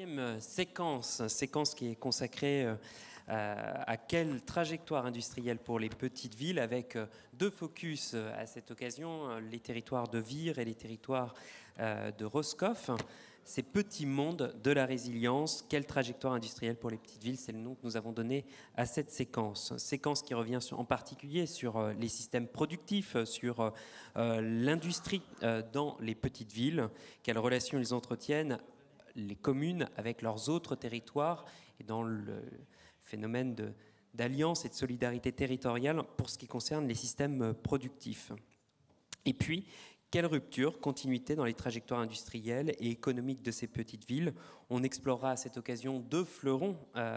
troisième séquence qui est consacrée à quelle trajectoire industrielle pour les petites villes, avec deux focus à cette occasion, les territoires de Vire et les territoires de Roscoff. Ces petits mondes de la résilience, quelle trajectoire industrielle pour les petites villes, c'est le nom que nous avons donné à cette séquence. Séquence qui revient en particulier sur les systèmes productifs, sur l'industrie dans les petites villes, quelles relations ils entretiennent, les communes avec leurs autres territoires, et dans le phénomène d'alliance et de solidarité territoriale pour ce qui concerne les systèmes productifs. Et puis, quelle rupture, continuité dans les trajectoires industrielles et économiques de ces petites villes. On explorera à cette occasion deux fleurons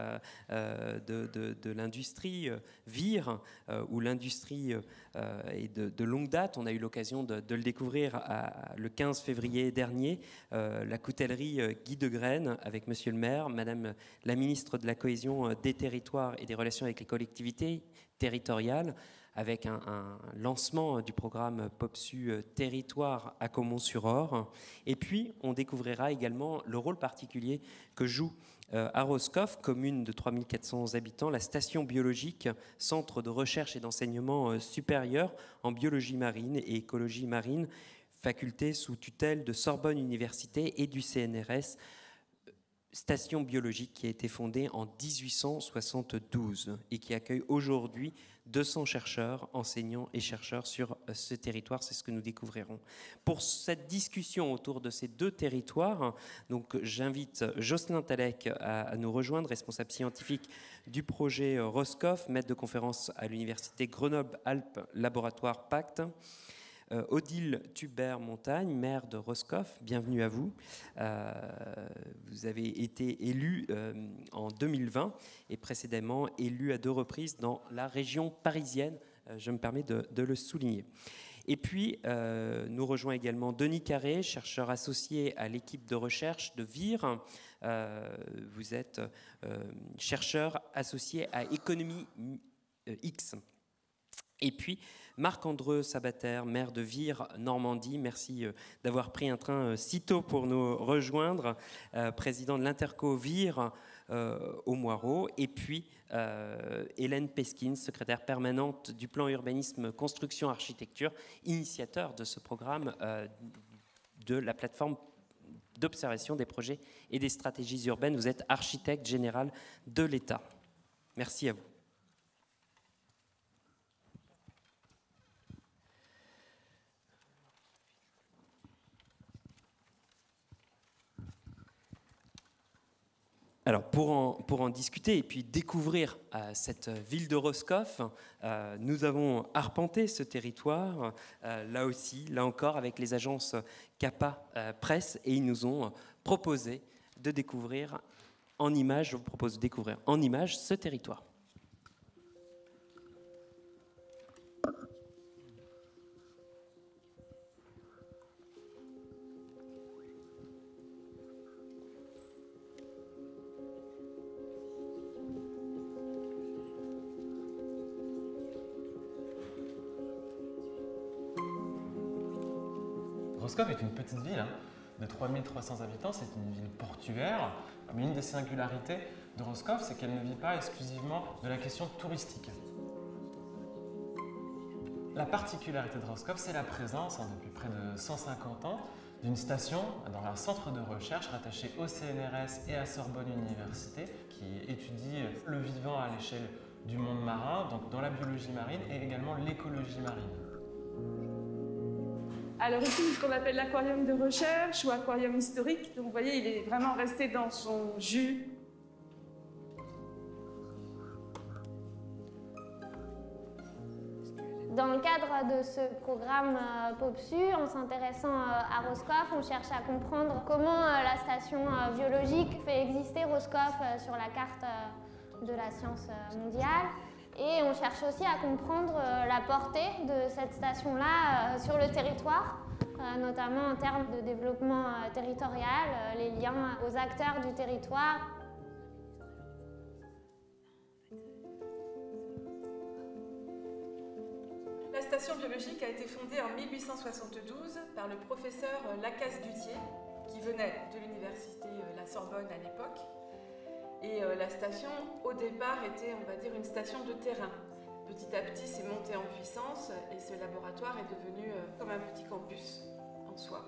de l'industrie, Vire, où l'industrie est de longue date. On a eu l'occasion de le découvrir le 15 février dernier, la coutellerie Guy Degraine, avec Monsieur le maire, Madame la ministre de la Cohésion des territoires et des relations avec les collectivités territoriales, avec un lancement du programme POPSU Territoire à Caumont-sur-Orge. Et puis, on découvrira également le rôle particulier que joue à Roscoff, commune de 3400 habitants, la station biologique, centre de recherche et d'enseignement supérieur en biologie marine et écologie marine, faculté sous tutelle de Sorbonne Université et du CNRS, station biologique qui a été fondée en 1872 et qui accueille aujourd'hui 200 chercheurs, enseignants et chercheurs sur ce territoire. C'est ce que nous découvrirons. Pour cette discussion autour de ces deux territoires, donc j'invite Jocelyn Talec à nous rejoindre, responsable scientifique du projet Roscoff, maître de conférence à l'université Grenoble-Alpes Laboratoire Pacte. Odile Thubert-Montagne, maire de Roscoff, bienvenue à vous. Vous avez été élu en 2020 et précédemment élu à 2 reprises dans la région parisienne, je me permets de le souligner. Et puis, nous rejoint également Denis Carré, chercheur associé à l'équipe de recherche de Vire. Vous êtes chercheur associé à Économie X. Et puis, Marc-Andreu Sabater, maire de Vire, Normandie, merci d'avoir pris un train si tôt pour nous rejoindre, président de l'Interco Vire au Moireau. Et puis, Hélène Peskin, secrétaire permanente du plan urbanisme construction architecture, initiateur de ce programme de la plateforme d'observation des projets et des stratégies urbaines. Vous êtes architecte général de l'État. Merci à vous. Alors, pour en discuter et puis découvrir cette ville de Roscoff, nous avons arpenté ce territoire, là aussi, là encore, avec les agences CAPA Presse, et ils nous ont proposé de découvrir en images, je vous propose de découvrir en images ce territoire. Roscoff est une petite ville de 3300 habitants, c'est une ville portuaire, mais une des singularités de Roscoff, c'est qu'elle ne vit pas exclusivement de la question touristique. La particularité de Roscoff, c'est la présence, depuis près de 150 ans, d'une station dans un centre de recherche rattaché au CNRS et à Sorbonne Université, qui étudie le vivant à l'échelle du monde marin, donc dans la biologie marine et également l'écologie marine. Alors ici, c'est ce qu'on appelle l'aquarium de recherche ou aquarium historique. Donc vous voyez, il est vraiment resté dans son jus. Dans le cadre de ce programme POPSU, en s'intéressant à Roscoff, on cherche à comprendre comment la station biologique fait exister Roscoff sur la carte de la science mondiale. Et on cherche aussi à comprendre la portée de cette station-là sur le territoire, notamment en termes de développement territorial, les liens aux acteurs du territoire. La station biologique a été fondée en 1872 par le professeur Lacasse-Duthier. qui venait de l'université La Sorbonne à l'époque. Et la station, au départ, était, on va dire, une station de terrain. Petit à petit, c'est monté en puissance et ce laboratoire est devenu comme un petit campus en soi.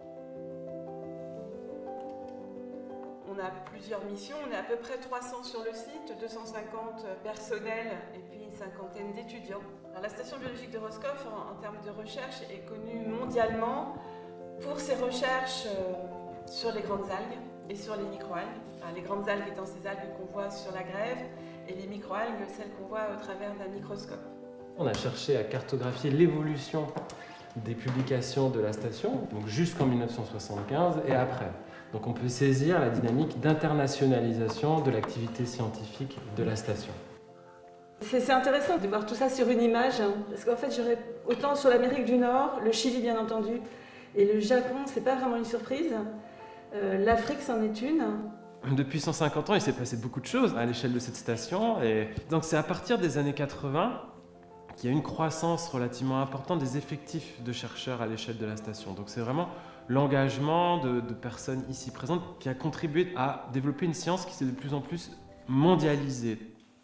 On a plusieurs missions, on est à peu près 300 sur le site, 250 personnels et puis une cinquantaine d'étudiants. La station biologique de Roscoff, en termes de recherche, est connue mondialement pour ses recherches sur les grandes algues et sur les microalgues. Enfin, les grandes algues étant ces algues qu'on voit sur la grève et les microalgues, celles qu'on voit au travers d'un microscope. On a cherché à cartographier l'évolution des publications de la station, donc jusqu'en 1975 et après. Donc on peut saisir la dynamique d'internationalisation de l'activité scientifique de la station. C'est intéressant de voir tout ça sur une image, hein, parce qu'en fait j'aurais autant sur l'Amérique du Nord, le Chili bien entendu, et le Japon, c'est pas vraiment une surprise. L'Afrique c'en est une. Depuis 150 ans, il s'est passé beaucoup de choses à l'échelle de cette station, et donc c'est à partir des années 80 qu'il y a une croissance relativement importante des effectifs de chercheurs à l'échelle de la station. Donc c'est vraiment l'engagement de personnes ici présentes qui a contribué à développer une science qui s'est de plus en plus mondialisée.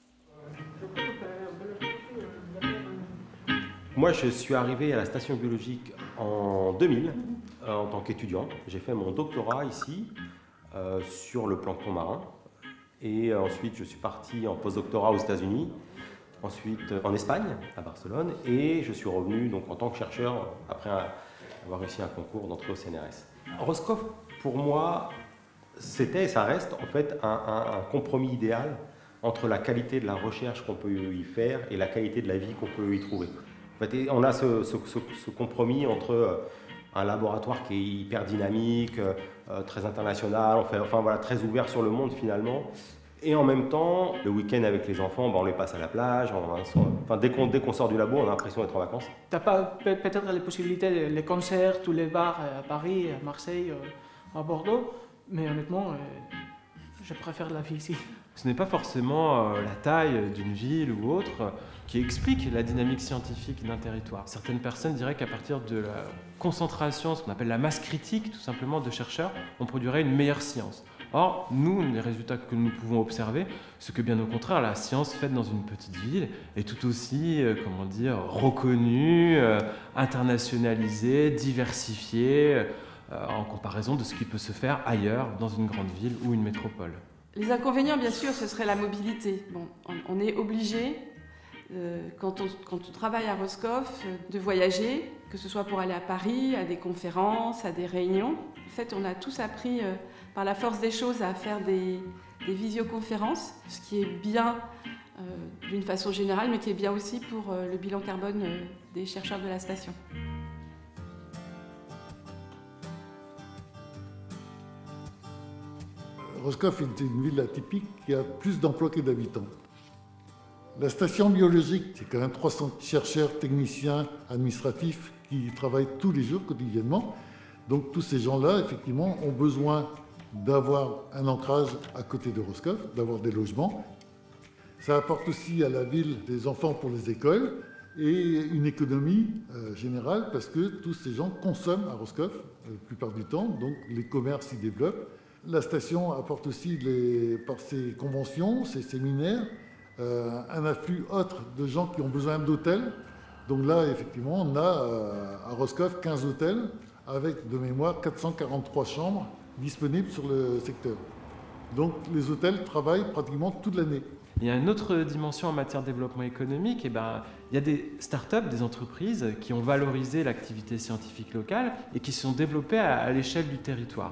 Moi, je suis arrivé à la station biologique en 2000 en tant qu'étudiant. J'ai fait mon doctorat ici sur le plancton marin. Et ensuite, je suis parti en postdoctorat aux États-Unis, ensuite en Espagne, à Barcelone. Et je suis revenu donc, en tant que chercheur après avoir réussi un concours d'entrée au CNRS. Roscoff, pour moi, c'était et ça reste en fait un compromis idéal entre la qualité de la recherche qu'on peut y faire et la qualité de la vie qu'on peut y trouver. En fait, on a ce compromis entre un laboratoire qui est hyper dynamique, très international, enfin, voilà, très ouvert sur le monde finalement. Et en même temps, le week-end avec les enfants, on les passe à la plage. Enfin, dès qu'on sort du labo, on a l'impression d'être en vacances. Tu n'as pas peut-être les possibilités, les concerts, tous les bars à Paris, à Marseille, à Bordeaux, mais honnêtement, je préfère la vie ici. Ce n'est pas forcément la taille d'une ville ou autre qui explique la dynamique scientifique d'un territoire. Certaines personnes diraient qu'à partir de la concentration, ce qu'on appelle la masse critique, tout simplement, de chercheurs, on produirait une meilleure science. Or, nous, les résultats que nous pouvons observer, c'est que bien au contraire, la science faite dans une petite ville est tout aussi, comment dire, reconnue, internationalisée, diversifiée, en comparaison de ce qui peut se faire ailleurs, dans une grande ville ou une métropole. Les inconvénients, bien sûr, ce serait la mobilité. Bon, on est obligé, quand on travaille à Roscoff, de voyager, que ce soit pour aller à Paris, à des conférences, à des réunions. En fait, on a tous appris par la force des choses à faire des visioconférences, ce qui est bien d'une façon générale, mais qui est bien aussi pour le bilan carbone des chercheurs de la station. Roscoff est une ville atypique qui a plus d'emplois que d'habitants. La station biologique, c'est quand même 300 chercheurs, techniciens, administratifs qui travaillent tous les jours, quotidiennement. Donc tous ces gens-là, effectivement, ont besoin d'avoir un ancrage à côté de Roscoff, d'avoir des logements. Ça apporte aussi à la ville des enfants pour les écoles et une économie générale parce que tous ces gens consomment à Roscoff la plupart du temps, donc les commerces s'y développent. La station apporte aussi, par ses conventions, ses séminaires, un afflux autre de gens qui ont besoin d'hôtels. Donc là, effectivement, on a à Roscoff 15 hôtels avec, de mémoire, 443 chambres disponibles sur le secteur. Donc les hôtels travaillent pratiquement toute l'année. Il y a une autre dimension en matière de développement économique. Il y a des startups, des entreprises qui ont valorisé l'activité scientifique locale et qui se sont développées à l'échelle du territoire.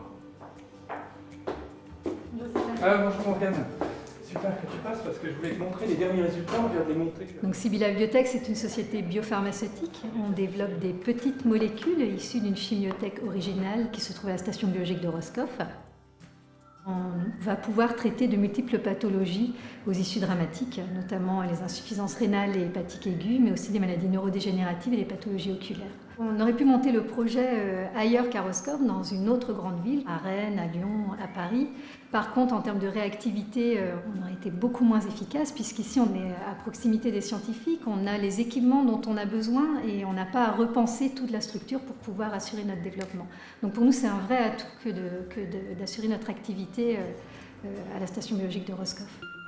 Bonjour Morgane, super que tu passes parce que je voulais te montrer les derniers résultats, on vient de les montrer. Donc Sibilla Biotech, c'est une société biopharmaceutique. On développe des petites molécules issues d'une chimiothèque originale qui se trouve à la station biologique de Roscoff. On va pouvoir traiter de multiples pathologies aux issues dramatiques, notamment les insuffisances rénales et hépatiques aiguës, mais aussi des maladies neurodégénératives et des pathologies oculaires. On aurait pu monter le projet ailleurs qu'à Roscoff, dans une autre grande ville, à Rennes, à Lyon, à Paris. Par contre, en termes de réactivité, on aurait été beaucoup moins efficace, puisqu'ici, on est à proximité des scientifiques, on a les équipements dont on a besoin et on n'a pas à repenser toute la structure pour pouvoir assurer notre développement. Donc pour nous, c'est un vrai atout que d'assurer notre activité à la station biologique de Roscoff.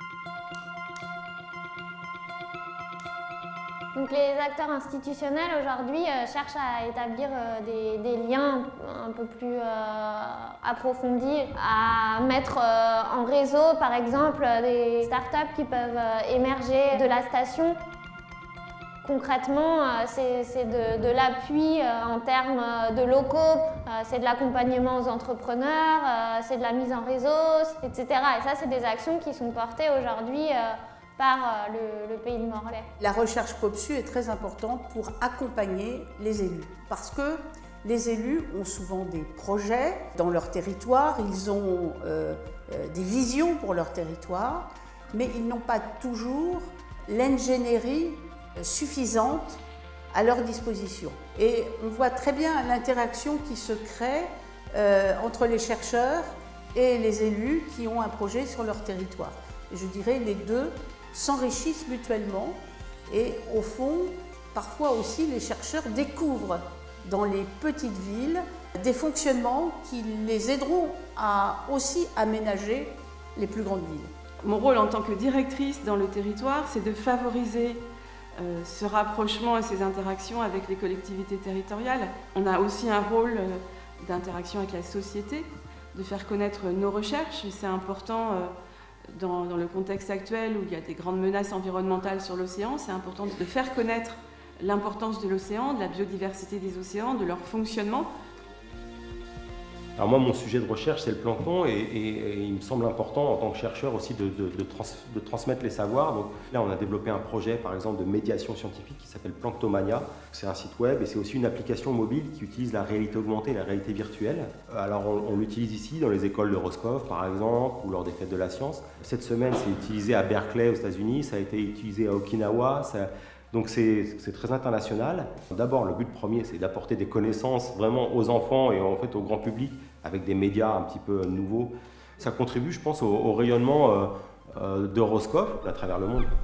Donc les acteurs institutionnels aujourd'hui cherchent à établir des liens un peu plus approfondis, à mettre en réseau par exemple des startups qui peuvent émerger de la station. Concrètement, c'est de l'appui en termes de locaux, c'est de l'accompagnement aux entrepreneurs, c'est de la mise en réseau, etc. Et ça, c'est des actions qui sont portées aujourd'hui par le pays de Morlaix. La recherche POPSU est très importante pour accompagner les élus, parce que les élus ont souvent des projets dans leur territoire, ils ont des visions pour leur territoire, mais ils n'ont pas toujours l'ingénierie suffisante à leur disposition. Et on voit très bien l'interaction qui se crée entre les chercheurs et les élus qui ont un projet sur leur territoire. Et je dirais les deux s'enrichissent mutuellement et au fond, parfois aussi les chercheurs découvrent dans les petites villes des fonctionnements qui les aideront à aussi aménager les plus grandes villes. Mon rôle en tant que directrice dans le territoire, c'est de favoriser ce rapprochement et ces interactions avec les collectivités territoriales. On a aussi un rôle d'interaction avec la société, de faire connaître nos recherches, et c'est important dans le contexte actuel où il y a des grandes menaces environnementales sur l'océan, c'est important de faire connaître l'importance de l'océan, de la biodiversité des océans, de leur fonctionnement. Alors moi, mon sujet de recherche, c'est le plancton et il me semble important en tant que chercheur aussi de transmettre les savoirs. Donc là, on a développé un projet, par exemple, de médiation scientifique qui s'appelle Planctomania. C'est un site web et c'est aussi une application mobile qui utilise la réalité augmentée et la réalité virtuelle. Alors on l'utilise ici dans les écoles de Roscoff, par exemple, ou lors des fêtes de la science. Cette semaine, c'est utilisé à Berkeley, aux États-Unis. Ça a été utilisé à Okinawa. Donc c'est très international. D'abord, le but premier, c'est d'apporter des connaissances vraiment aux enfants et en fait au grand public avec des médias un petit peu nouveaux. Ça contribue, je pense, au rayonnement de Roscoff à travers le monde.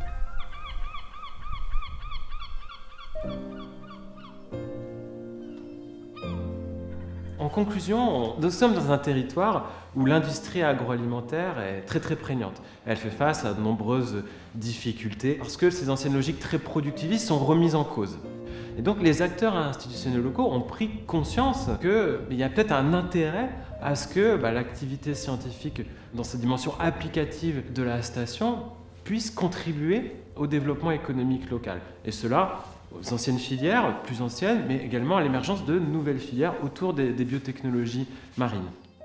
En conclusion, nous sommes dans un territoire où l'industrie agroalimentaire est très prégnante. Elle fait face à de nombreuses difficultés parce que ces anciennes logiques très productivistes sont remises en cause. Et donc les acteurs institutionnels locaux ont pris conscience qu'il y a peut-être un intérêt à ce que l'activité scientifique dans sa dimension applicative de la station puisse contribuer au développement économique local. Et cela aux anciennes filières, plus anciennes, mais également à l'émergence de nouvelles filières autour des biotechnologies marines.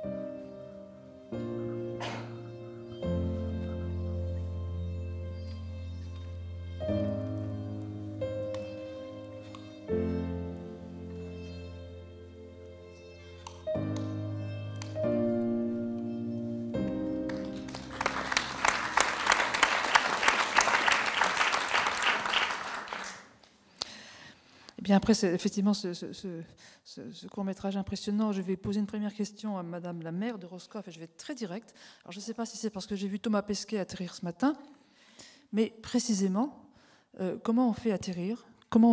Bien après, effectivement, ce court-métrage impressionnant, je vais poser une première question à Madame la maire de Roscoff, et je vais être très directe. Alors, je ne sais pas si c'est parce que j'ai vu Thomas Pesquet atterrir ce matin, mais précisément, comment on fait atterrir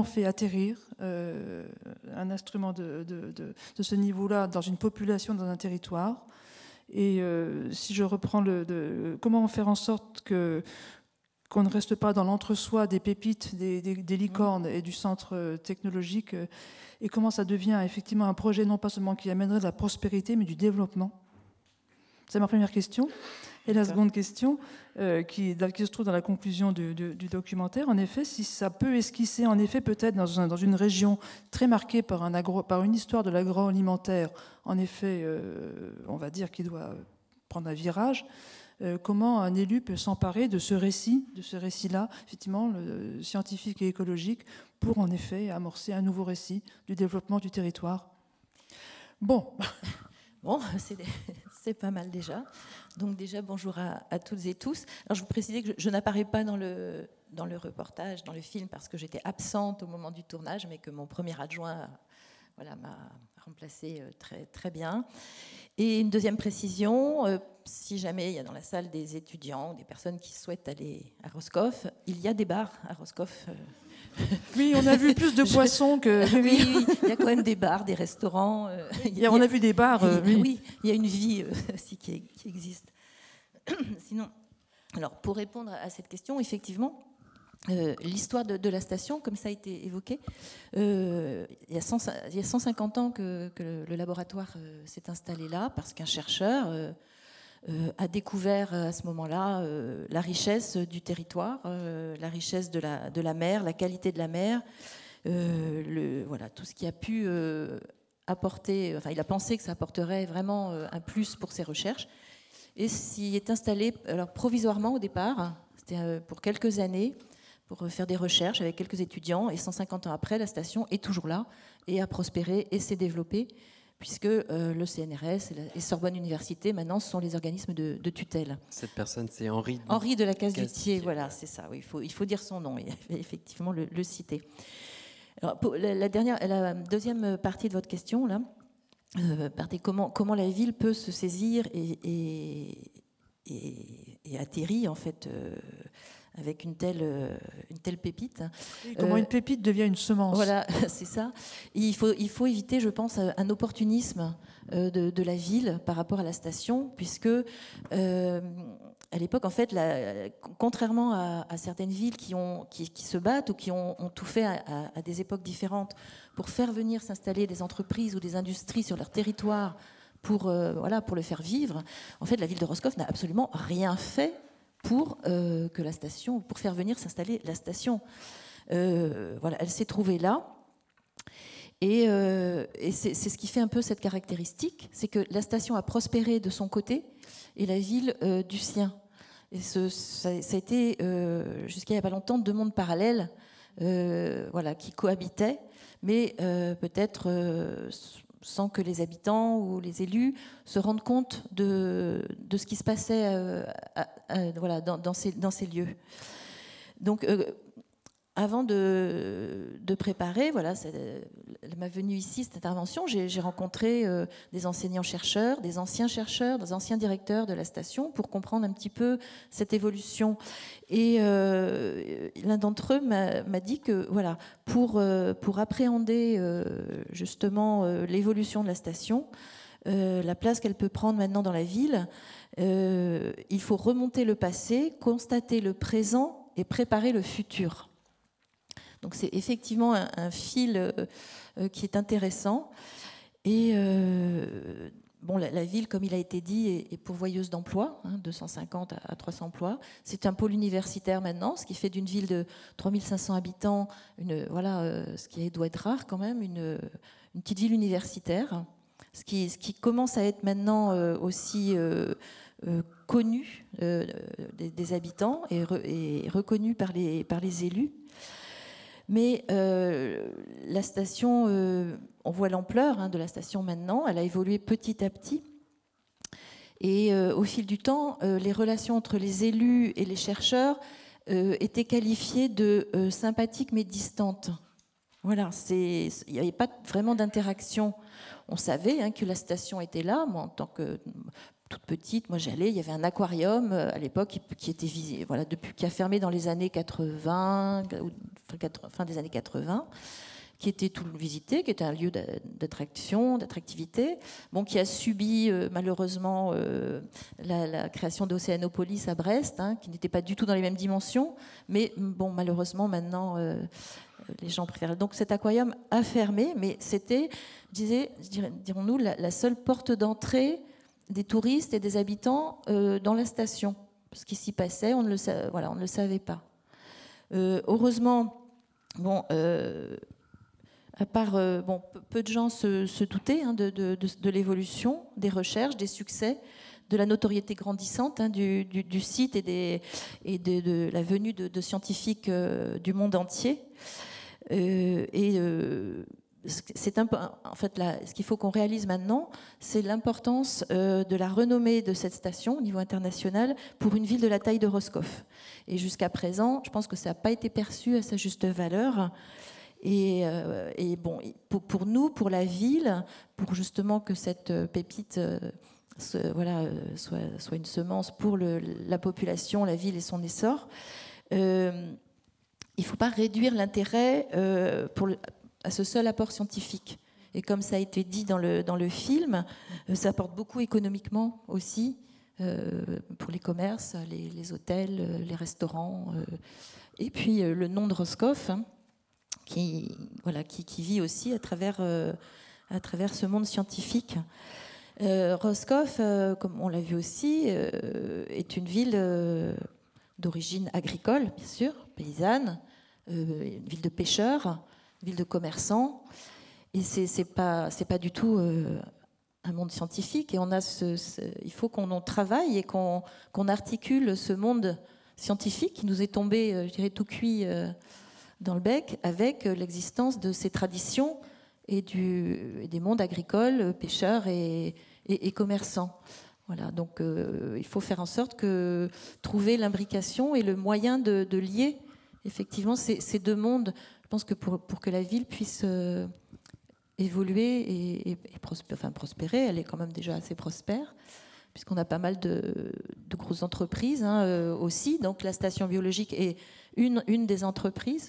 un instrument de ce niveau-là dans une population, dans un territoire. Et si je reprends comment faire en sorte qu'on ne reste pas dans l'entre-soi des pépites, des licornes et du centre technologique, et comment ça devient effectivement un projet non pas seulement qui amènerait de la prospérité, mais du développement. C'est ma première question. Et la seconde question, qui se trouve dans la conclusion du documentaire, en effet, si ça peut esquisser, en effet, peut-être dans une région très marquée par une histoire de l'agroalimentaire, en effet, on va dire qu'il doit prendre un virage, comment un élu peut s'emparer de ce récit-là, effectivement, scientifique et écologique, pour en effet amorcer un nouveau récit du développement du territoire. Bon, c'est pas mal déjà. Donc déjà, bonjour à toutes et tous. Alors je vous précisais que je n'apparais pas dans le reportage, dans le film, parce que j'étais absente au moment du tournage, mais que mon premier adjoint voilà, m'a remplacé très, très bien. Et une deuxième précision, si jamais il y a dans la salle des étudiants, des personnes qui souhaitent aller à Roscoff, il y a des bars à Roscoff. Oui, on a vu plus de poissons que... Oui, il y a quand même des bars, des restaurants. On a vu des bars, oui. Oui, il y a une vie aussi qui existe. Sinon, alors, pour répondre à cette question, effectivement, l'histoire de la station, comme ça a été évoqué, il y a 150 ans que le laboratoire s'est installé là, parce qu'un chercheur a découvert à ce moment-là la richesse du territoire, la richesse de la mer, la qualité de la mer, voilà, tout ce qui a pu apporter, enfin il a pensé que ça apporterait vraiment un plus pour ses recherches, et s'y est installé alors, provisoirement au départ, c'était pour quelques années, pour faire des recherches avec quelques étudiants, et 150 ans après, la station est toujours là, et a prospéré et s'est développée, puisque le CNRS et Sorbonne Université, maintenant, sont les organismes de tutelle. Cette personne, c'est Henri de la Casse-du-Thier, voilà, c'est ça. Oui, il faut dire son nom et effectivement le citer. Alors, pour la deuxième partie de votre question, là, comment la ville peut se saisir et atterrir, en fait, avec une telle pépite. Et comment une pépite devient une semence. Voilà, c'est ça. Il faut éviter, je pense, un opportunisme de la ville par rapport à la station, puisque à l'époque, en fait, contrairement à certaines villes qui se battent ou qui ont tout fait à des époques différentes pour faire venir s'installer des entreprises ou des industries sur leur territoire pour le faire vivre, en fait, la ville de Roscoff n'a absolument rien fait pour faire venir s'installer la station. Voilà, elle s'est trouvée là. Et c'est ce qui fait un peu cette caractéristique, c'est que la station a prospéré de son côté et la ville du sien. Et ça a été, jusqu'à il n'y a pas longtemps, deux mondes parallèles qui cohabitaient, mais peut-être sans que les habitants ou les élus se rendent compte de ce qui se passait dans ces lieux. Donc, avant de préparer ma venue ici, cette intervention, j'ai rencontré des enseignants-chercheurs, des anciens chercheurs, des anciens directeurs de la station pour comprendre un petit peu cette évolution. Et l'un d'entre eux m'a dit que pour appréhender justement l'évolution de la station, la place qu'elle peut prendre maintenant dans la ville, il faut remonter le passé, constater le présent et préparer le futur. Donc c'est effectivement un fil qui est intéressant. Et la ville, comme il a été dit, est pourvoyeuse d'emplois, 250 à 300 emplois. C'est un pôle universitaire maintenant, ce qui fait d'une ville de 3500 habitants, ce qui doit être rare quand même, une petite ville universitaire, ce qui commence à être maintenant aussi connu des habitants et reconnu par les élus. Mais la station, on voit l'ampleur de la station maintenant, elle a évolué petit à petit. Et au fil du temps, les relations entre les élus et les chercheurs étaient qualifiées de sympathiques mais distantes. Voilà, il n'y avait pas vraiment d'interaction. On savait que la station était là. Moi, en tant que toute petite, j'allais, il y avait un aquarium à l'époque qui était visé, qui a fermé dans les années 80, fin des années 80, qui était tout visité, qui était un lieu d'attractivité, qui a subi malheureusement la création d'Océanopolis à Brest, qui n'était pas du tout dans les mêmes dimensions, mais malheureusement maintenant les gens préfèrent. Donc cet aquarium a fermé, mais c'était, dirons-nous, la seule porte d'entrée des touristes et des habitants dans la station. Ce qui s'y passait, on ne le savait pas. Heureusement, à part, peu de gens se doutaient de l'évolution, des recherches, des succès, de la notoriété grandissante du site et de la venue de scientifiques du monde entier. C'est un peu, en fait, ce qu'il faut qu'on réalise maintenant, c'est l'importance de la renommée de cette station au niveau international pour une ville de la taille de Roscoff. Et jusqu'à présent, je pense que ça n'a pas été perçu à sa juste valeur. Et bon, pour nous, pour la ville, pour justement que cette pépite voilà, soit une semence pour la population, la ville et son essor, il ne faut pas réduire l'intérêt à ce seul apport scientifique. Et comme ça a été dit dans le film, ça apporte beaucoup économiquement aussi, pour les commerces, les hôtels, les restaurants. Et puis le nom de Roscoff, hein, qui vit aussi à travers ce monde scientifique. Roscoff, comme on l'a vu aussi, est une ville d'origine agricole, bien sûr, paysanne, une ville de pêcheurs, une ville de commerçants. Et c'est pas du tout un monde scientifique. Et il faut qu'on travaille et qu'on articule ce monde scientifique qui nous est tombé, je dirais, tout cuit dans le bec, avec l'existence de ces traditions et des mondes agricoles, pêcheurs et commerçants. Voilà, donc il faut faire en sorte que trouver l'imbrication et le moyen de lier effectivement ces deux mondes. Je pense que pour que la ville puisse évoluer et prospérer, elle est quand même déjà assez prospère, puisqu'on a pas mal de grosses entreprises aussi. Donc la station biologique est une des entreprises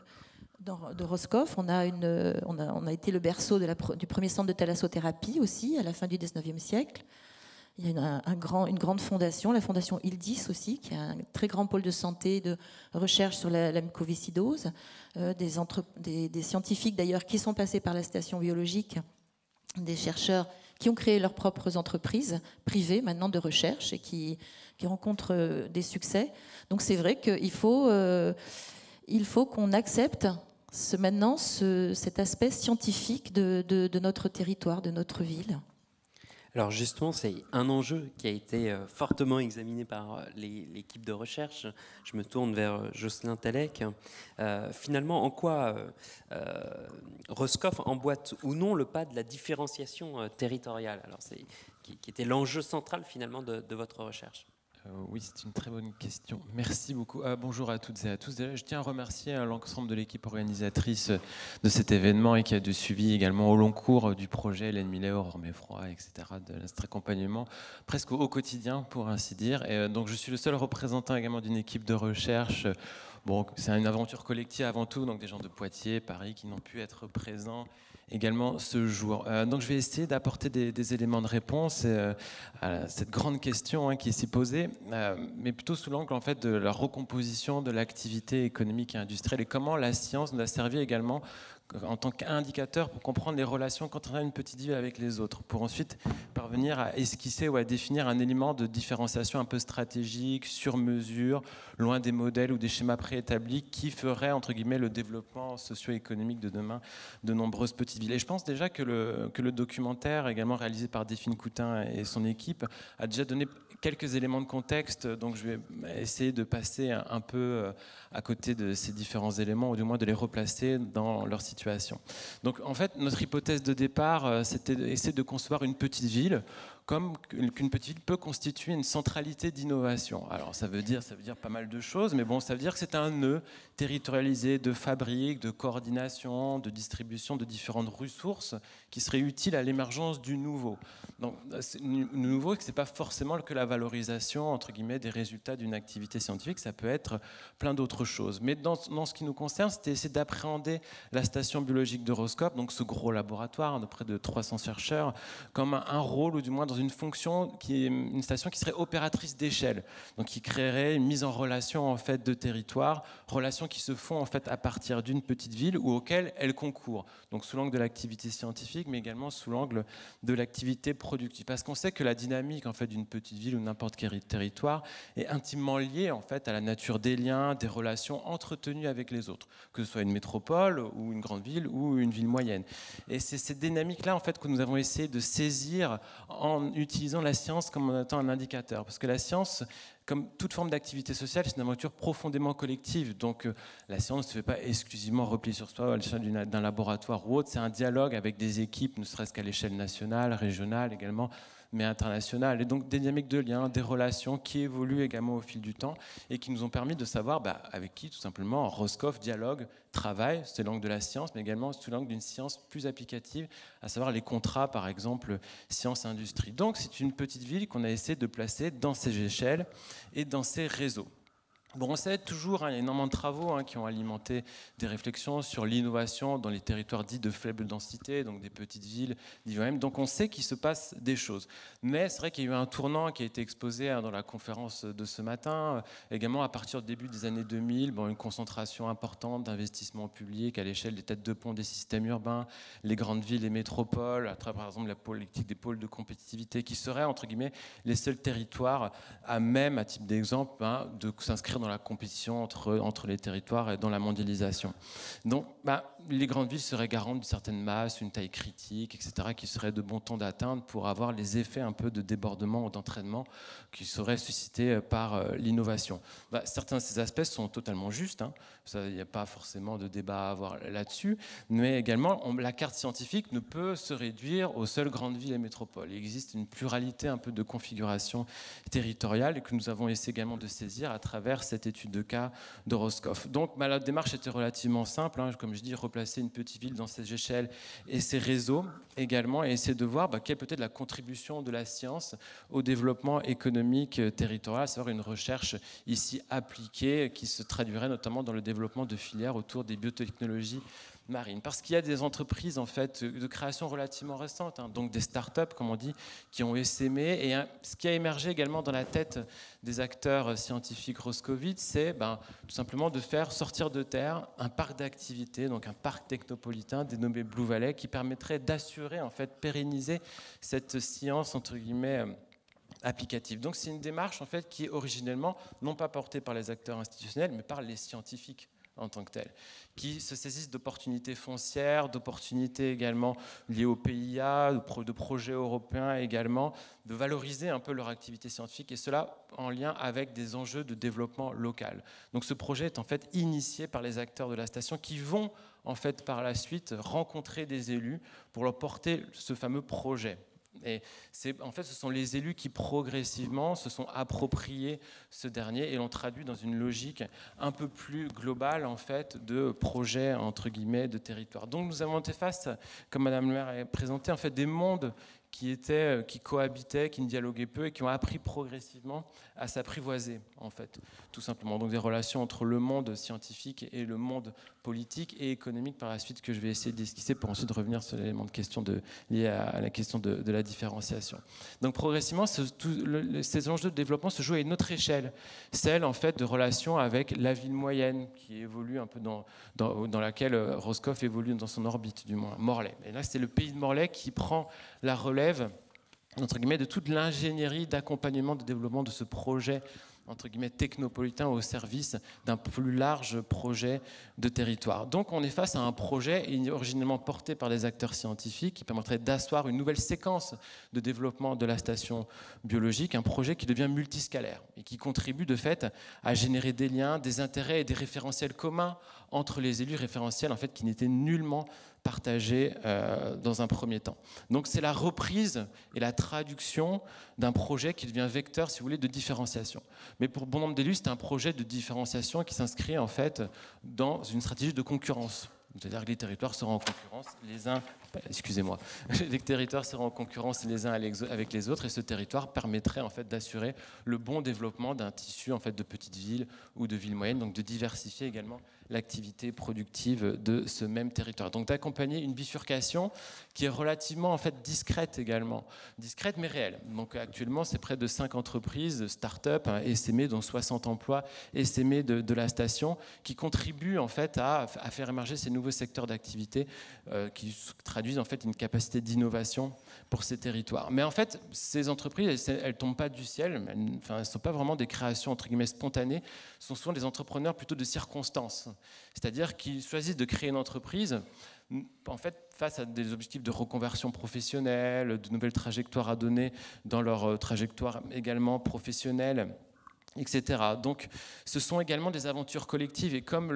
de Roscoff. On a été le berceau du premier centre de thalassothérapie aussi, à la fin du 19e siècle. Il y a une grande fondation, la fondation Ildis aussi, qui a un très grand pôle de santé et de recherche sur la mucoviscidose. Des scientifiques d'ailleurs qui sont passés par la station biologique, des chercheurs qui ont créé leurs propres entreprises privées maintenant de recherche et qui rencontrent des succès. Donc c'est vrai qu'il faut qu'on accepte maintenant cet aspect scientifique de notre territoire, de notre ville. Alors justement, c'est un enjeu qui a été fortement examiné par l'équipe de recherche. Je me tourne vers Jocelyn Tallec. Finalement, en quoi Roscoff emboîte ou non le pas de la différenciation territoriale? Alors, qui était l'enjeu central finalement de votre recherche. Oui, c'est une très bonne question. Merci beaucoup. Bonjour à toutes et à tous. Je tiens à remercier l'ensemble de l'équipe organisatrice de cet événement et qui a suivi également au long cours du projet Hélène Millet, Aurore Meffroy, etc., de notre accompagnement presque au quotidien, pour ainsi dire. Et donc, je suis le seul représentant également d'une équipe de recherche. Bon, c'est une aventure collective avant tout, donc des gens de Poitiers, Paris, qui n'ont pu être présents également ce jour. Donc je vais essayer d'apporter des éléments de réponse à cette grande question qui s'y posée, mais plutôt sous l'angle en fait de la recomposition de l'activité économique et industrielle et comment la science nous a servi également en tant qu'indicateur pour comprendre les relations quand on a une petite ville avec les autres, pour ensuite parvenir à esquisser ou à définir un élément de différenciation un peu stratégique, sur mesure, loin des modèles ou des schémas préétablis qui feraient, entre guillemets, le développement socio-économique de demain de nombreuses petites villes. Et je pense déjà que le documentaire, également réalisé par Delphine Coutin et son équipe, a déjà donné quelques éléments de contexte, donc je vais essayer de passer un peu à côté de ces différents éléments, ou du moins de les replacer dans leur situation. Donc en fait, notre hypothèse de départ, c'était d'essayer de concevoir une petite ville comme qu'une petite ville peut constituer une centralité d'innovation. Alors ça veut dire pas mal de choses, mais bon, ça veut dire que c'est un nœud territorialisé de fabrique, de coordination, de distribution de différentes ressources qui seraient utiles à l'émergence du nouveau. Donc le nouveau, c'est pas forcément que la valorisation entre guillemets des résultats d'une activité scientifique, ça peut être plein d'autres choses. Mais dans ce qui nous concerne, c'était essayer d'appréhender la station biologique de Roscoff, donc ce gros laboratoire de près de 300 chercheurs, comme un rôle, ou du moins dans une fonction qui est une station qui serait opératrice d'échelle, donc qui créerait une mise en relation en fait de territoire, relations qui se font en fait à partir d'une petite ville ou auxquelles elle concourt, donc sous l'angle de l'activité scientifique, mais également sous l'angle de l'activité productive, parce qu'on sait que la dynamique en fait d'une petite ville ou n'importe quel territoire est intimement liée en fait à la nature des liens, des relations entretenues avec les autres, que ce soit une métropole ou une grande ville ou une ville moyenne. Et c'est cette dynamique-là en fait que nous avons essayé de saisir en utilisant la science comme étant un indicateur. Parce que la science, comme toute forme d'activité sociale, c'est une aventure profondément collective. Donc la science ne se fait pas exclusivement replier sur soi à l'échelle d'un laboratoire ou autre. C'est un dialogue avec des équipes, ne serait-ce qu'à l'échelle nationale, régionale également, mais internationales. Et donc des dynamiques de liens, des relations qui évoluent également au fil du temps et qui nous ont permis de savoir avec qui, tout simplement, Roscoff dialogue, travaille, c'est l'angle de la science, mais également sous l'angle d'une science plus applicative, à savoir les contrats, par exemple, science-industrie. Donc c'est une petite ville qu'on a essayé de placer dans ces échelles et dans ces réseaux. Bon, on sait toujours, il y a énormément de travaux qui ont alimenté des réflexions sur l'innovation dans les territoires dits de faible densité, donc des petites villes d'IOM. Donc on sait qu'il se passe des choses. Mais c'est vrai qu'il y a eu un tournant qui a été exposé dans la conférence de ce matin, également à partir du début des années 2000, une concentration importante d'investissements publics à l'échelle des têtes de pont des systèmes urbains, les grandes villes et métropoles, à travers par exemple la politique des pôles de compétitivité, qui seraient, entre guillemets, les seuls territoires à même, à titre d'exemple, de s'inscrire dans la compétition entre les territoires et dans la mondialisation. Donc, les grandes villes seraient garantes d'une certaine masse, une taille critique, etc., qui serait de bon ton d'atteindre pour avoir les effets un peu de débordement ou d'entraînement qui seraient suscités par l'innovation. Certains de ces aspects sont totalement justes, il n'y a pas forcément de débat à avoir là-dessus, mais également, la carte scientifique ne peut se réduire aux seules grandes villes et métropoles. Il existe une pluralité un peu de configuration territoriale et que nous avons essayé également de saisir à travers cette étude de cas de Roscoff. Donc la démarche était relativement simple, comme je dis, replacer une petite ville dans ces échelles et ces réseaux également, et essayer de voir quelle peut être la contribution de la science au développement économique territorial, à savoir une recherche ici appliquée qui se traduirait notamment dans le développement de filières autour des biotechnologies marine. Parce qu'il y a des entreprises en fait de création relativement récente, donc des startups comme on dit, qui ont essaimé. Et ce qui a émergé également dans la tête des acteurs scientifiques roscovides, c'est tout simplement de faire sortir de terre un parc d'activités, donc un parc technopolitain dénommé Blue Valley, qui permettrait d'assurer en fait pérenniser cette science entre guillemets applicative. Donc c'est une démarche en fait qui est originellement non pas portée par les acteurs institutionnels, mais par les scientifiques en tant que tels, qui se saisissent d'opportunités foncières, d'opportunités également liées au PIA, de projets européens également, de valoriser un peu leur activité scientifique, et cela en lien avec des enjeux de développement local. Donc ce projet est en fait initié par les acteurs de la station qui vont en fait par la suite rencontrer des élus pour leur porter ce fameux projet. Et en fait, ce sont les élus qui progressivement se sont appropriés ce dernier et l'ont traduit dans une logique un peu plus globale en fait de projet entre guillemets de territoire. Donc nous avons été face, comme Madame le maire a présenté, en fait des mondes qui cohabitaient, qui ne dialoguaient peu et qui ont appris progressivement à s'apprivoiser, en fait, tout simplement. Donc des relations entre le monde scientifique et le monde politique et économique par la suite que je vais essayer d'esquisser pour ensuite revenir sur l'élément de question lié à la question de la différenciation. Donc progressivement, ces enjeux de développement se jouent à une autre échelle, celle en fait de relations avec la ville moyenne qui évolue un peu dans laquelle Roscoff évolue dans son orbite, du moins, Morlaix. Et là, c'est le pays de Morlaix qui prend la relève entre guillemets, de toute l'ingénierie d'accompagnement, de développement de ce projet entre guillemets, technopolitain au service d'un plus large projet de territoire. Donc on est face à un projet originellement porté par des acteurs scientifiques qui permettrait d'asseoir une nouvelle séquence de développement de la station biologique, un projet qui devient multiscalaire et qui contribue de fait à générer des liens, des intérêts et des référentiels communs entre les élus, référentiels en fait qui n'étaient nullement partagés dans un premier temps. Donc c'est la reprise et la traduction d'un projet qui devient vecteur, si vous voulez, de différenciation. Mais pour bon nombre d'élus, c'est un projet de différenciation qui s'inscrit en fait dans une stratégie de concurrence. C'est-à-dire que les territoires seront en concurrence les uns, excusez-moi, les territoires seront en concurrence les uns avec les autres, et ce territoire permettrait en fait d'assurer le bon développement d'un tissu en fait de petites villes ou de villes moyennes, donc de diversifier également l'activité productive de ce même territoire. Donc d'accompagner une bifurcation qui est relativement en fait discrète également, discrète mais réelle. Donc actuellement, c'est près de 5 entreprises, start-up, essaimées, dont 60 emplois essaimés de la station, qui contribuent en fait à faire émerger ces nouveaux secteurs d'activité qui traduisent en fait une capacité d'innovation pour ces territoires. Mais en fait, ces entreprises, elles tombent pas du ciel, elles ne sont pas vraiment des créations entre guillemets spontanées, ce sont souvent des entrepreneurs plutôt de circonstances. C'est-à-dire qu'ils choisissent de créer une entreprise en fait, face à des objectifs de reconversion professionnelle, de nouvelles trajectoires à donner dans leur trajectoire également professionnelle etc. Donc, ce sont également des aventures collectives et comme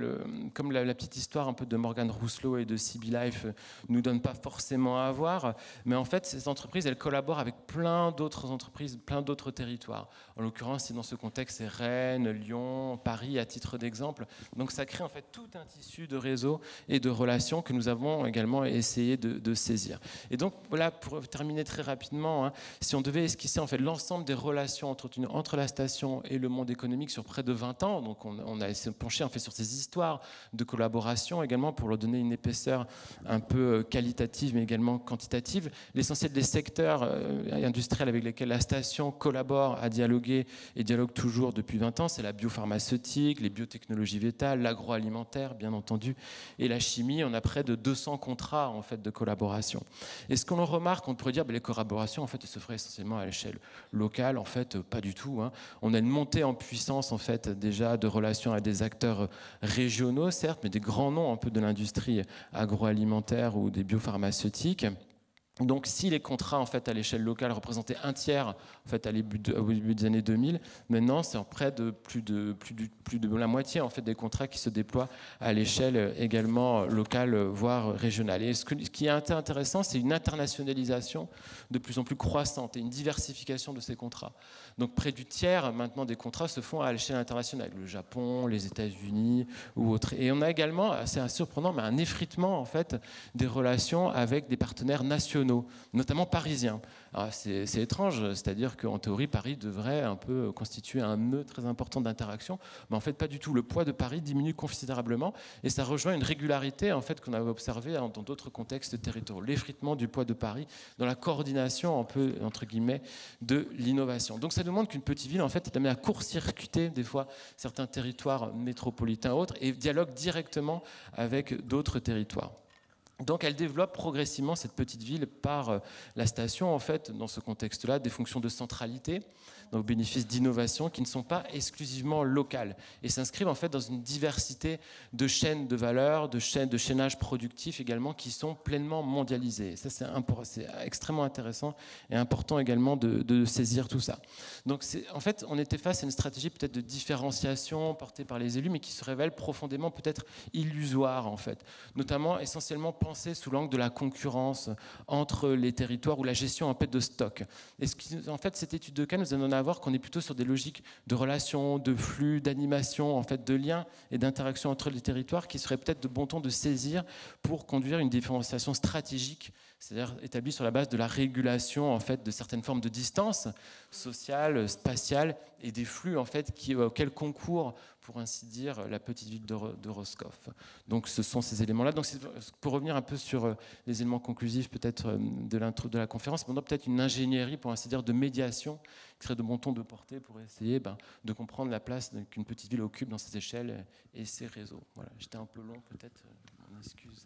la petite histoire un peu de Morgan Rousselot et de CB Life nous donne pas forcément à voir, mais en fait, ces entreprises, elles collaborent avec plein d'autres entreprises, plein d'autres territoires. En l'occurrence, c'est dans ce contexte, c'est Rennes, Lyon, Paris, à titre d'exemple. Donc, ça crée en fait tout un tissu de réseaux et de relations que nous avons également essayé de saisir. Et donc, voilà, pour terminer très rapidement, hein, si on devait esquisser en fait l'ensemble des relations entre la station et le monde économique sur près de 20 ans. Donc on a essayé de pencher en fait sur ces histoires de collaboration également pour leur donner une épaisseur un peu qualitative mais également quantitative. L'essentiel des secteurs industriels avec lesquels la station collabore à dialoguer et dialogue toujours depuis 20 ans, c'est la biopharmaceutique, les biotechnologies vétales, l'agroalimentaire bien entendu et la chimie. On a près de 200 contrats en fait de collaboration. Et ce qu'on remarque, on pourrait dire les collaborations en fait elles se feraient essentiellement à l'échelle locale. En fait, pas du tout. Hein. On a une montée en puissance en fait déjà de relations avec des acteurs régionaux certes, mais des grands noms un peu de l'industrie agroalimentaire ou des biopharmaceutiques. Donc, si les contrats en fait à l'échelle locale représentaient un tiers en fait au début des années 2000, maintenant c'est près de plus de la moitié en fait des contrats qui se déploient à l'échelle également locale voire régionale. Et ce qui est intéressant, c'est une internationalisation de plus en plus croissante et une diversification de ces contrats. Donc, près du tiers maintenant des contrats se font à l'échelle internationale, le Japon, les États-Unis ou autres. Et on a également, c'est surprenant, mais un effritement en fait des relations avec des partenaires nationaux, notamment parisiens. C'est étrange, c'est-à-dire qu'en théorie, Paris devrait un peu constituer un nœud très important d'interaction, mais en fait pas du tout. Le poids de Paris diminue considérablement et ça rejoint une régularité en fait qu'on avait observée dans d'autres contextes territoriaux, l'effritement du poids de Paris dans la coordination un peu entre guillemets de l'innovation. Donc ça nous montre qu'une petite ville en fait est amenée à court-circuiter des fois certains territoires métropolitains autres et dialogue directement avec d'autres territoires. Donc elle développe progressivement cette petite ville par la station, en fait, dans ce contexte-là, des fonctions de centralité, au bénéfice d'innovations qui ne sont pas exclusivement locales et s'inscrivent en fait dans une diversité de chaînes de valeur, de chaînages productifs également qui sont pleinement mondialisés. Ça, c'est extrêmement intéressant et important également de saisir tout ça. Donc en fait, on était face à une stratégie peut-être de différenciation portée par les élus, mais qui se révèle profondément peut-être illusoire en fait, notamment essentiellement pensée sous l'angle de la concurrence entre les territoires ou la gestion en fait de stock. Et en fait, cette étude de cas nous en a voir qu'on est plutôt sur des logiques de relations, de flux, d'animation, en fait, de liens et d'interaction entre les territoires qui seraient peut-être de bon ton de saisir pour conduire une différenciation stratégique, c'est-à-dire établie sur la base de la régulation en fait, de certaines formes de distance sociale, spatiale et des flux en fait, auxquels concourt, pour ainsi dire, la petite ville de Roscoff. Donc ce sont ces éléments-là. Donc pour revenir un peu sur les éléments conclusifs peut-être de la conférence, maintenant peut-être une ingénierie, pour ainsi dire, de médiation qui serait de bon ton de porter pour essayer de comprendre la place qu'une petite ville occupe dans ses échelles et ses réseaux. Voilà, j'étais un peu long peut-être, m'en excuse.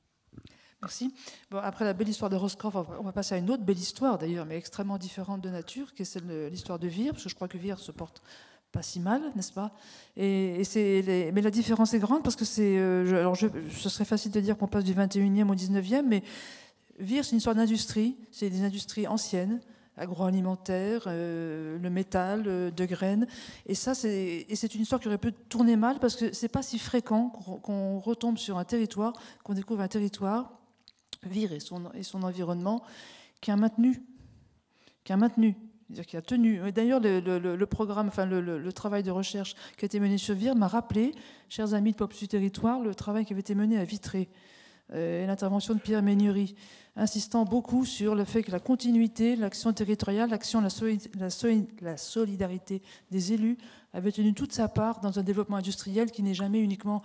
Merci. Bon, après la belle histoire de Roscoff, on va passer à une autre belle histoire d'ailleurs, mais extrêmement différente de nature, qui est celle de l'histoire de Vire, parce que je crois que Vire se porte pas si mal, n'est-ce pas? Mais la différence est grande parce que ce serait facile de dire qu'on passe du 21e au 19e, mais Vire, c'est une histoire d'industrie, c'est des industries anciennes, agroalimentaire, le métal, de graines. Et c'est une histoire qui aurait pu tourner mal parce que c'est pas si fréquent qu'on retombe sur un territoire, qu'on découvre un territoire, Vire et son environnement, qui a maintenu. C'est-à-dire qui a tenu. D'ailleurs, le programme, enfin le travail de recherche qui a été mené sur Vire m'a rappelé, chers amis de PopSu Territoire, le travail qui avait été mené à Vitré. Et l'intervention de Pierre Ménury, insistant beaucoup sur le fait que la continuité, l'action territoriale, la solidarité des élus avait tenu toute sa part dans un développement industriel qui n'est jamais uniquement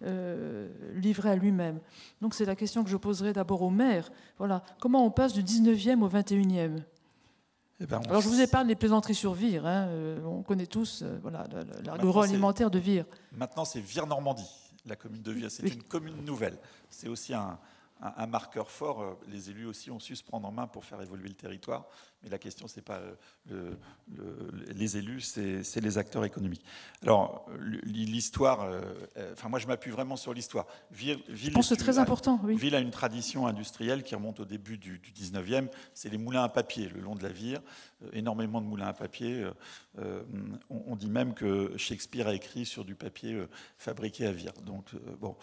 livré à lui-même. Donc c'est la question que je poserai d'abord au maire. Voilà. Comment on passe du 19e au 21e ? Alors je vous épargne les plaisanteries sur Vire, hein. On connaît tous l'agroalimentaire de Vire. Maintenant c'est Vire-Normandie, la commune de Vire, c'est une commune nouvelle. C'est aussi un marqueur fort, les élus aussi ont su se prendre en main pour faire évoluer le territoire, mais la question, c'est pas les élus, c'est les acteurs économiques. Alors, l'histoire, enfin, moi, je m'appuie vraiment sur l'histoire. Je pense que c'est très important, oui. Ville a une tradition industrielle qui remonte au début du 19e, c'est les moulins à papier, le long de la Vire, énormément de moulins à papier. On dit même que Shakespeare a écrit sur du papier fabriqué à Vire. Donc, bon.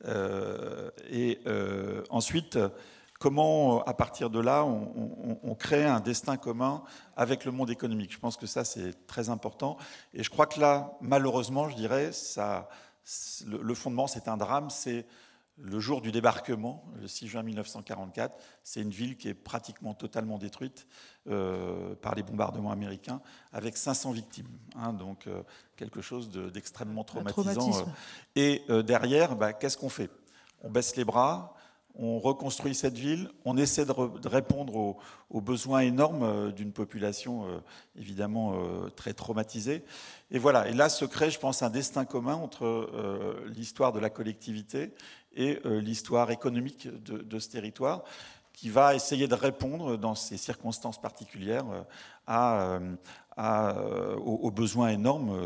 Ensuite, comment, à partir de là, on crée un destin commun avec le monde économique. Je pense que ça, c'est très important. Et je crois que là, malheureusement, je dirais, le fondement, c'est un drame, c'est le jour du débarquement, le 6 juin 1944. C'est une ville qui est pratiquement totalement détruite par les bombardements américains, avec 500 victimes. Donc, quelque chose d'extrêmement traumatisant. Et derrière, qu'est-ce qu'on fait? On baisse les bras, on reconstruit cette ville, on essaie de répondre aux besoins énormes d'une population évidemment très traumatisée. Et voilà, et là se crée, je pense, un destin commun entre l'histoire de la collectivité et l'histoire économique de ce territoire, qui va essayer de répondre dans ces circonstances particulières aux besoins énormes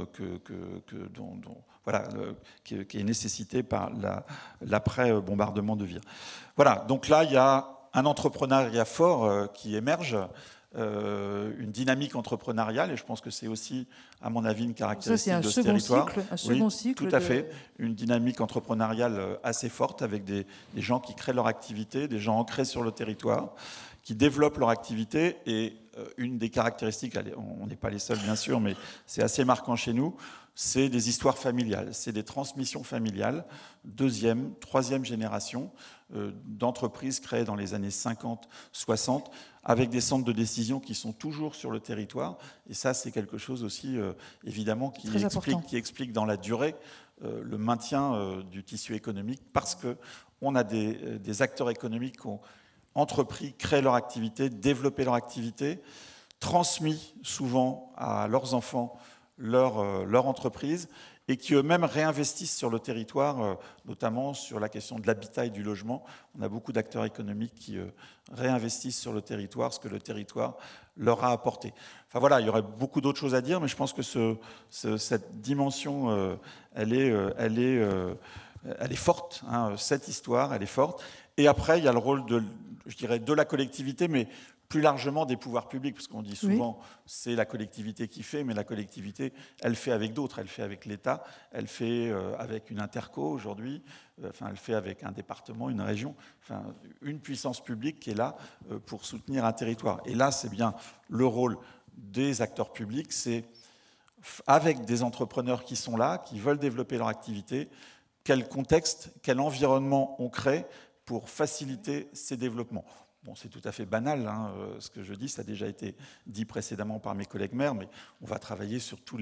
qui est nécessité par l'après-bombardement de Vire. Voilà, donc là, il y a un entrepreneuriat fort qui émerge, une dynamique entrepreneuriale, et je pense que c'est aussi, à mon avis, une caractéristique de ce territoire. Un second cycle. Tout à fait, une dynamique entrepreneuriale assez forte, avec des gens qui créent leur activité, des gens ancrés sur le territoire, qui développent leur activité, et une des caractéristiques, on n'est pas les seuls bien sûr, mais c'est assez marquant chez nous, c'est des histoires familiales, c'est des transmissions familiales, deuxième, troisième génération d'entreprises créées dans les années 50, 60, avec des centres de décision qui sont toujours sur le territoire. Et ça, c'est quelque chose aussi, évidemment, qui explique dans la durée le maintien du tissu économique, parce qu'on a des acteurs économiques qui ont entrepris, créé leur activité, développé leur activité, transmis souvent à leurs enfants leur entreprise, et qui eux-mêmes réinvestissent sur le territoire, notamment sur la question de l'habitat et du logement. On a beaucoup d'acteurs économiques qui réinvestissent sur le territoire ce que le territoire leur a apporté. Enfin voilà, il y aurait beaucoup d'autres choses à dire, mais je pense que cette dimension, elle est forte. Cette histoire, elle est forte. Et après, il y a le rôle de la collectivité, mais plus largement des pouvoirs publics, parce qu'on dit souvent c'est la collectivité qui fait, mais la collectivité, elle fait avec d'autres, elle fait avec l'État, elle fait avec une interco aujourd'hui, elle fait avec un département, une région, une puissance publique qui est là pour soutenir un territoire. Et là, c'est bien le rôle des acteurs publics, c'est avec des entrepreneurs qui sont là, qui veulent développer leur activité, quel contexte, quel environnement on crée pour faciliter ces développements. Bon, c'est tout à fait banal, ce que je dis, ça a déjà été dit précédemment par mes collègues maires, mais on va travailler sur tous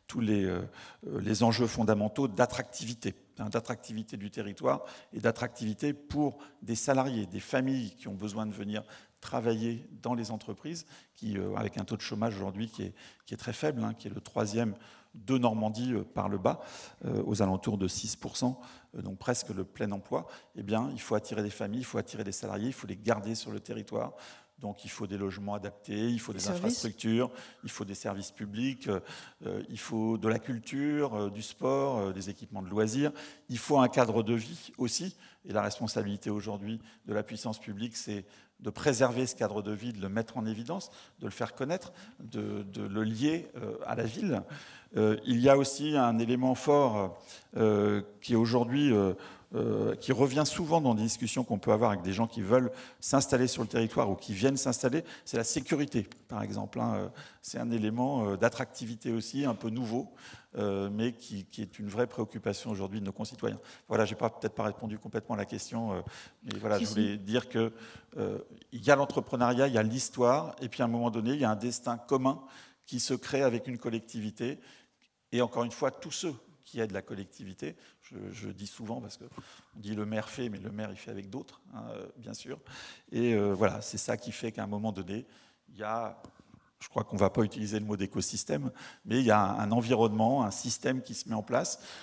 les enjeux fondamentaux d'attractivité du territoire et d'attractivité pour des salariés, des familles qui ont besoin de venir travailler dans les entreprises, avec un taux de chômage aujourd'hui qui est très faible, qui est le 3e de Normandie par le bas, aux alentours de 6%, donc presque le plein emploi. Eh bien, il faut attirer des familles, il faut attirer des salariés, il faut les garder sur le territoire. Donc il faut des logements adaptés, il faut des infrastructures, il faut des services publics, il faut de la culture, du sport, des équipements de loisirs. Il faut un cadre de vie aussi. Et la responsabilité aujourd'hui de la puissance publique, c'est de préserver ce cadre de vie, de le mettre en évidence, de le faire connaître, de le lier à la ville. Il y a aussi un élément fort qui aujourd'hui... qui revient souvent dans des discussions qu'on peut avoir avec des gens qui veulent s'installer sur le territoire ou qui viennent s'installer, c'est la sécurité, par exemple. C'est un élément d'attractivité aussi, un peu nouveau, mais qui est une vraie préoccupation aujourd'hui de nos concitoyens. Voilà, je n'ai peut-être pas répondu complètement à la question, mais voilà, je voulais dire qu'il y a l'entrepreneuriat, il y a l'histoire, et puis à un moment donné, il y a un destin commun qui se crée avec une collectivité, et encore une fois, tous ceux qui aident la collectivité. Je dis souvent, parce qu'on dit le maire fait, mais le maire il fait avec d'autres, bien sûr. Et voilà, c'est ça qui fait qu'à un moment donné, il y a, je crois qu'on ne va pas utiliser le mot d'écosystème, mais il y a un environnement, un système qui se met en place,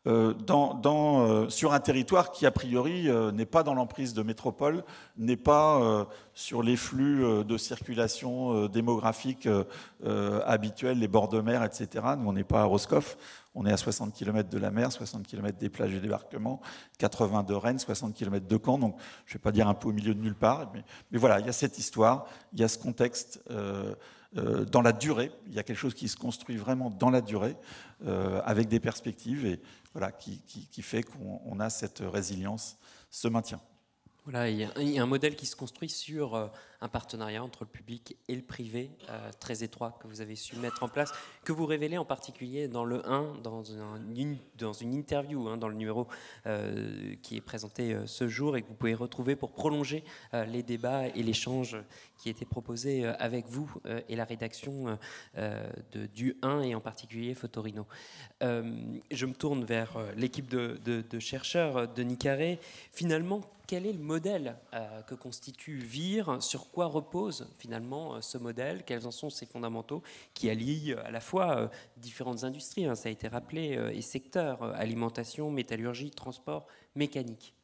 sur un territoire qui, a priori, n'est pas dans l'emprise de métropole, n'est pas sur les flux de circulation démographique habituels, les bords de mer, etc. Nous, on n'est pas à Roscoff, on est à 60 km de la mer, 60 km des plages et débarquements, 80 de Rennes, 60 km de Caen, donc je ne vais pas dire un peu au milieu de nulle part, mais voilà, il y a cette histoire, il y a ce contexte dans la durée, il y a quelque chose qui se construit vraiment dans la durée, avec des perspectives, et voilà, qui fait qu'on a cette résilience, ce maintien. Voilà, il y a un modèle qui se construit sur un partenariat entre le public et le privé très étroit que vous avez su mettre en place, que vous révélez en particulier dans le 1, dans une interview, dans le numéro qui est présenté ce jour et que vous pouvez retrouver pour prolonger les débats et l'échange qui était proposé avec vous et la rédaction du 1 et en particulier Photorino. Je me tourne vers l'équipe de chercheurs, Denis Carré. Finalement, quel est le modèle que constitue VIR? Sur quoi repose finalement ce modèle? Quels en sont ses fondamentaux qui allient à la fois différentes industries, ça a été rappelé, et secteurs, alimentation, métallurgie, transport, mécanique?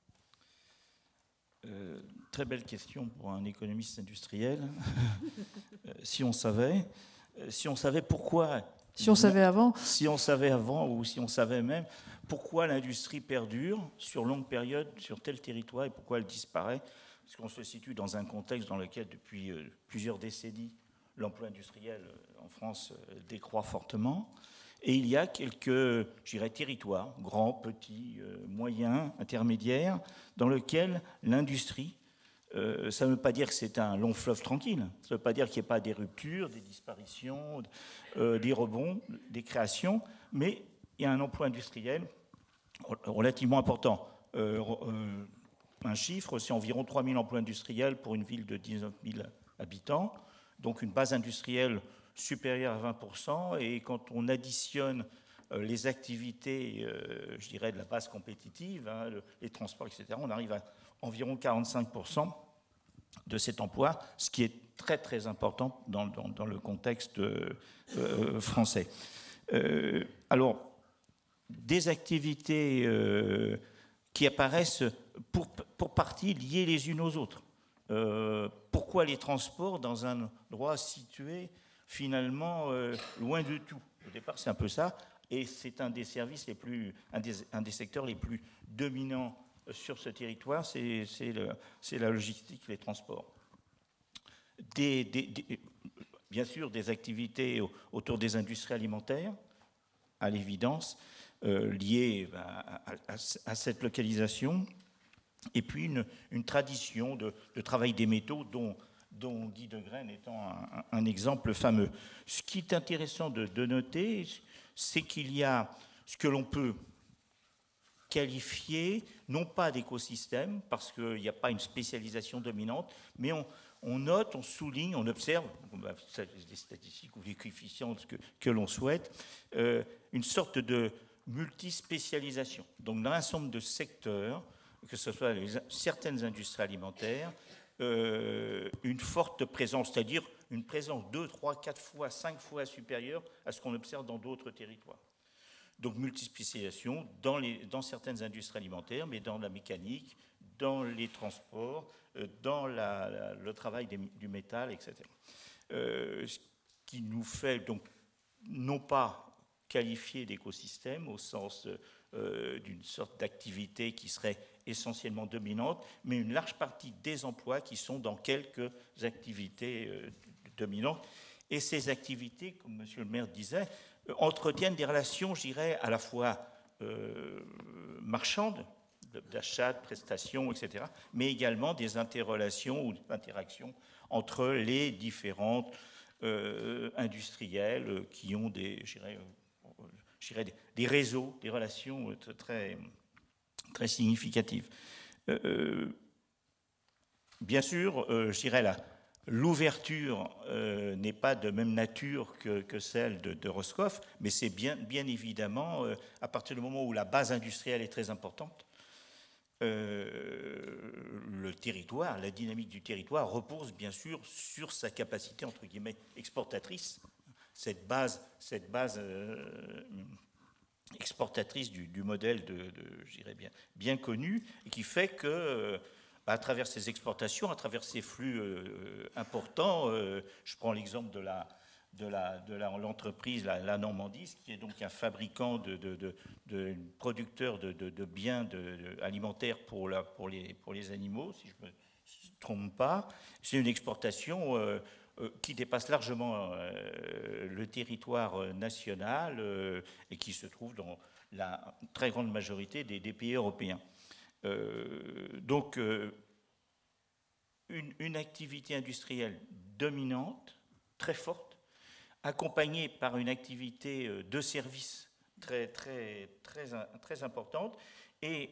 Très belle question pour un économiste industriel. Si on savait pourquoi... Si on savait avant. Si on savait avant, ou si on savait même pourquoi l'industrie perdure sur longue période sur tel territoire et pourquoi elle disparaît. Parce qu'on se situe dans un contexte dans lequel, depuis plusieurs décennies, l'emploi industriel en France décroît fortement. Et il y a quelques, je dirais, territoires, grands, petits, moyens, intermédiaires, dans lesquels l'industrie, ça ne veut pas dire que c'est un long fleuve tranquille, ça ne veut pas dire qu'il n'y ait pas des ruptures, des disparitions, des rebonds, des créations, mais il y a un emploi industriel relativement important. Un chiffre, c'est environ 3 000 emplois industriels pour une ville de 19 000 habitants, donc une base industrielle supérieure à 20%, et quand on additionne les activités, je dirais, de la base compétitive, les transports, etc., on arrive à environ 45% de cet emploi, ce qui est très très important dans le contexte français. Alors, des activités qui apparaissent pour partie liées les unes aux autres. Pourquoi les transports dans un endroit situé finalement loin de tout? Au départ, c'est un peu ça, et c'est un des services les plus, un des secteurs les plus dominants sur ce territoire, c'est la logistique, les transports. Bien sûr, des activités autour des industries alimentaires, à l'évidence, liées à cette localisation, et puis une tradition de travail des métaux dont Guy de Graine étant un exemple fameux. Ce qui est intéressant de noter, c'est qu'il y a ce que l'on peut qualifier, non pas d'écosystème, parce qu'il n'y a pas une spécialisation dominante, mais on note, on souligne, on observe, des statistiques ou des coefficients que l'on souhaite, une sorte de multispécialisation. Donc dans un certain nombre de secteurs, que ce soit certaines industries alimentaires, une forte présence, c'est-à-dire une présence 2, 3, 4 fois, 5 fois supérieure à ce qu'on observe dans d'autres territoires. Donc multispécialisation dans certaines industries alimentaires, mais dans la mécanique, dans les transports, dans le travail du métal, etc. Ce qui nous fait donc non pas qualifier d'écosystème au sens d'une sorte d'activité qui serait essentiellement dominante, mais une large partie des emplois qui sont dans quelques activités dominantes. Et ces activités, comme M. le maire disait, entretiennent des relations, je dirais, à la fois marchandes, d'achat, de prestations, etc., mais également des interrelations ou interactions entre les différentes industriels qui ont des, je dirais, des réseaux, des relations très, très significatives. Bien sûr, je dirais l'ouverture n'est pas de même nature que celle de Roscoff, mais c'est bien évidemment, à partir du moment où la base industrielle est très importante, le territoire, la dynamique du territoire repose bien sûr sur sa capacité, entre guillemets, exportatrice. Cette base exportatrice du modèle je dirais bien connu, et qui fait que, à travers ces exportations, à travers ces flux importants, je prends l'exemple de l'entreprise La Normandie, qui est donc un fabricant producteur de biens alimentaires pour les animaux, si je ne me trompe pas. C'est une exportation qui dépasse largement le territoire national et qui se trouve dans la très grande majorité des pays européens. Donc, une activité industrielle dominante, très forte, accompagnée par une activité de service très importante, et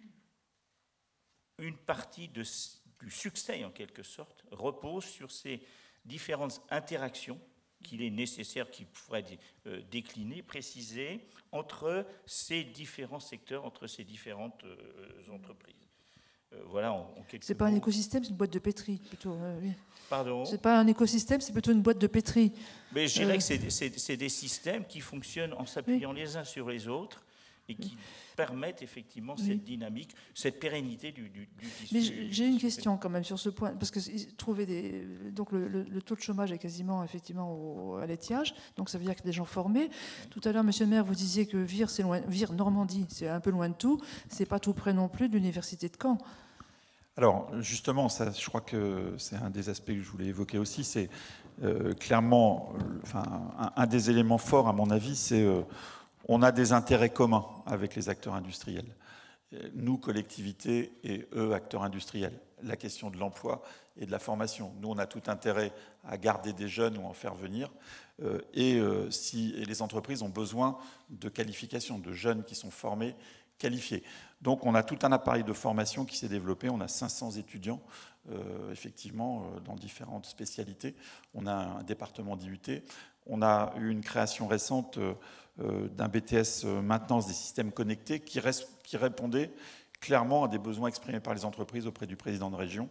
une partie du succès, en quelque sorte, repose sur ces différentes interactions qu'il est nécessaire, qu'il faudrait décliner, préciser, entre ces différents secteurs, entre ces différentes entreprises. Voilà, en quelques C'est pas un écosystème, c'est une boîte de pétri, plutôt. Oui. Pardon ? C'est pas un écosystème, c'est plutôt une boîte de pétri. Mais je dirais que c'est des systèmes qui fonctionnent en s'appuyant les uns sur les autres et qui permettent effectivement cette dynamique, cette pérennité du tissu. Mais j'ai une question quand même sur ce point, parce que trouver donc le taux de chômage est quasiment effectivement à l'étiage, donc ça veut dire que des gens formés. Tout à l'heure, Monsieur le maire, vous disiez que Vire, c'est loin, Vire, Normandie, c'est un peu loin de tout, c'est pas tout près non plus de l'université de Caen. Alors justement, ça, je crois que c'est un des aspects que je voulais évoquer aussi, c'est clairement, un des éléments forts à mon avis, c'est on a des intérêts communs avec les acteurs industriels. Nous, collectivités, et eux, acteurs industriels. La question de l'emploi et de la formation. Nous, on a tout intérêt à garder des jeunes ou en faire venir. Et les entreprises ont besoin de qualifications, de jeunes qui sont formés, qualifiés. Donc, on a tout un appareil de formation qui s'est développé. On a 500 étudiants, effectivement, dans différentes spécialités. On a un département d'IUT. On a eu une création récente d'un BTS maintenance des systèmes connectés qui répondait clairement à des besoins exprimés par les entreprises auprès du président de région.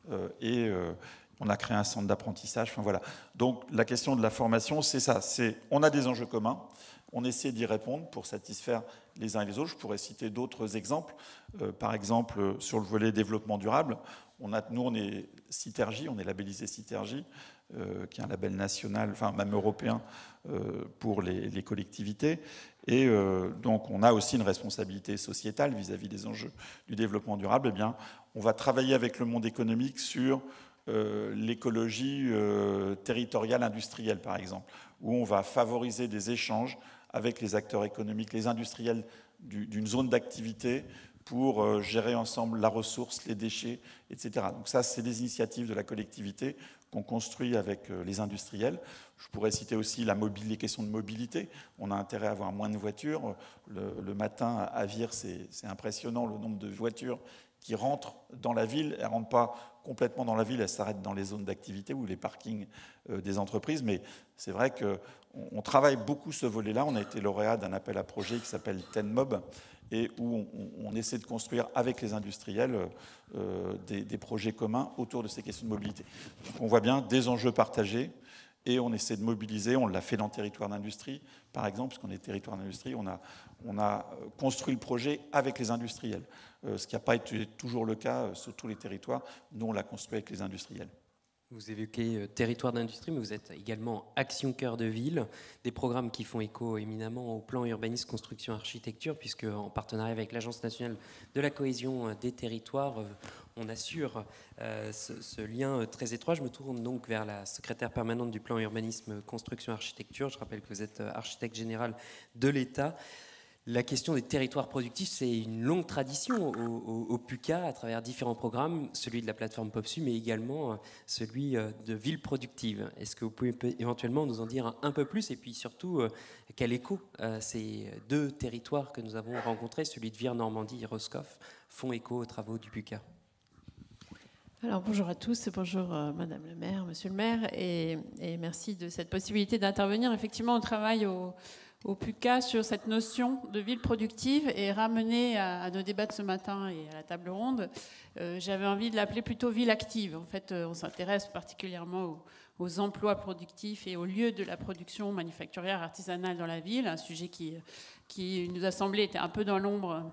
On a créé un centre d'apprentissage. Enfin, voilà. Donc la question de la formation, c'est ça. On a des enjeux communs. On essaie d'y répondre pour satisfaire les uns et les autres. Je pourrais citer d'autres exemples. Par exemple, sur le volet développement durable, nous, on est Citergy, on est labellisé Citergy, qui est un label national, enfin même européen, pour les collectivités. Et donc, on a aussi une responsabilité sociétale vis-à-vis des enjeux du développement durable. Eh bien, on va travailler avec le monde économique sur l'écologie territoriale industrielle, par exemple, où on va favoriser des échanges avec les acteurs économiques, les industriels d'une zone d'activité pour gérer ensemble la ressource, les déchets, etc. Donc ça, c'est des initiatives de la collectivité qu'on construit avec les industriels. Je pourrais citer aussi les questions de mobilité. On a intérêt à avoir moins de voitures. Le matin, à Vire, c'est impressionnant le nombre de voitures qui rentrent dans la ville. Elles ne rentrent pas complètement dans la ville, elles s'arrêtent dans les zones d'activité ou les parkings des entreprises. Mais c'est vrai qu'on travaille beaucoup ce volet-là. On a été lauréat d'un appel à projet qui s'appelle TENMOB, et où on essaie de construire avec les industriels des projets communs autour de ces questions de mobilité. Donc on voit bien des enjeux partagés, et on essaie de mobiliser. On l'a fait dans le territoire d'industrie, par exemple, puisqu'on est territoire d'industrie, on a construit le projet avec les industriels, ce qui n'a pas été toujours le cas sur tous les territoires. Nous, on l'a construit avec les industriels. Vous évoquez territoire d'industrie, mais vous êtes également Action Cœur de Ville, des programmes qui font écho éminemment au plan urbanisme, construction, architecture, puisque en partenariat avec l'Agence nationale de la cohésion des territoires, on assure ce lien très étroit. Je me tourne donc vers la secrétaire permanente du plan urbanisme, construction, architecture. Je rappelle que vous êtes architecte général de l'État. La question des territoires productifs, c'est une longue tradition au PUCA à travers différents programmes, celui de la plateforme POPSU, mais également celui de villes productives. Est-ce que vous pouvez éventuellement nous en dire un peu plus, et puis surtout quel écho ces deux territoires que nous avons rencontrés, celui de Vire, Normandie et Roscoff, font écho aux travaux du PUCA? Alors bonjour à tous, et bonjour Madame le maire, Monsieur le maire, et merci de cette possibilité d'intervenir. Effectivement, on travaille au PUCA sur cette notion de ville productive, et ramener à nos débats de ce matin et à la table ronde, j'avais envie de l'appeler plutôt ville active. En fait, on s'intéresse particulièrement aux emplois productifs et aux lieux de la production manufacturière artisanale dans la ville, un sujet qui nous a semblé était un peu dans l'ombre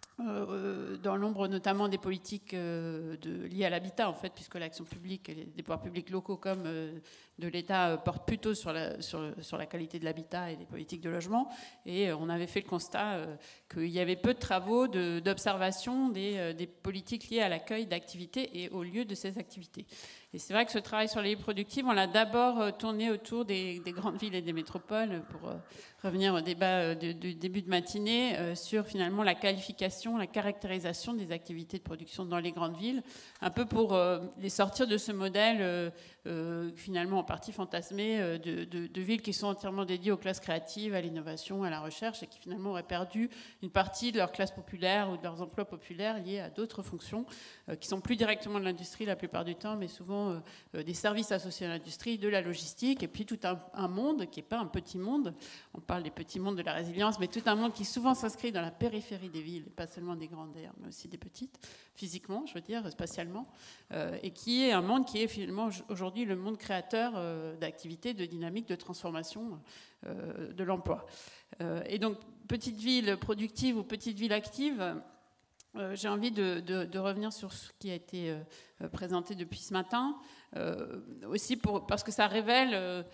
notamment des politiques liées à l'habitat, en fait, puisque l'action publique et des pouvoirs publics locaux comme de l'État portent plutôt sur la qualité de l'habitat et des politiques de logement. Et on avait fait le constat qu'il y avait peu de travaux d'observation des politiques liées à l'accueil d'activités et au lieu de ces activités. Et c'est vrai que ce travail sur les villes productives, on l'a d'abord tourné autour des grandes villes et des métropoles, pour revenir au débat du début de matinée, sur finalement la qualification, la caractérisation des activités de production dans les grandes villes, un peu pour les sortir de ce modèle finalement en partie fantasmé de villes qui sont entièrement dédiées aux classes créatives, à l'innovation, à la recherche, et qui finalement auraient perdu une partie de leur classe populaire ou de leurs emplois populaires liés à d'autres fonctions qui sont plus directement de l'industrie la plupart du temps, mais souvent des services associés à l'industrie, de la logistique, et puis tout un monde qui n'est pas un petit monde. On parle des petits mondes de la résilience, mais tout un monde qui souvent s'inscrit dans la périphérie des villes, pas seulement des grandes d'ailleurs, mais aussi des petites, physiquement, je veux dire, spatialement, et qui est un monde qui est finalement aujourd'hui le monde créateur d'activités, de dynamiques, de transformation de l'emploi. Et donc, petite ville productive ou petite ville active, j'ai envie de revenir sur ce qui a été présenté depuis ce matin, aussi parce que ça révèle,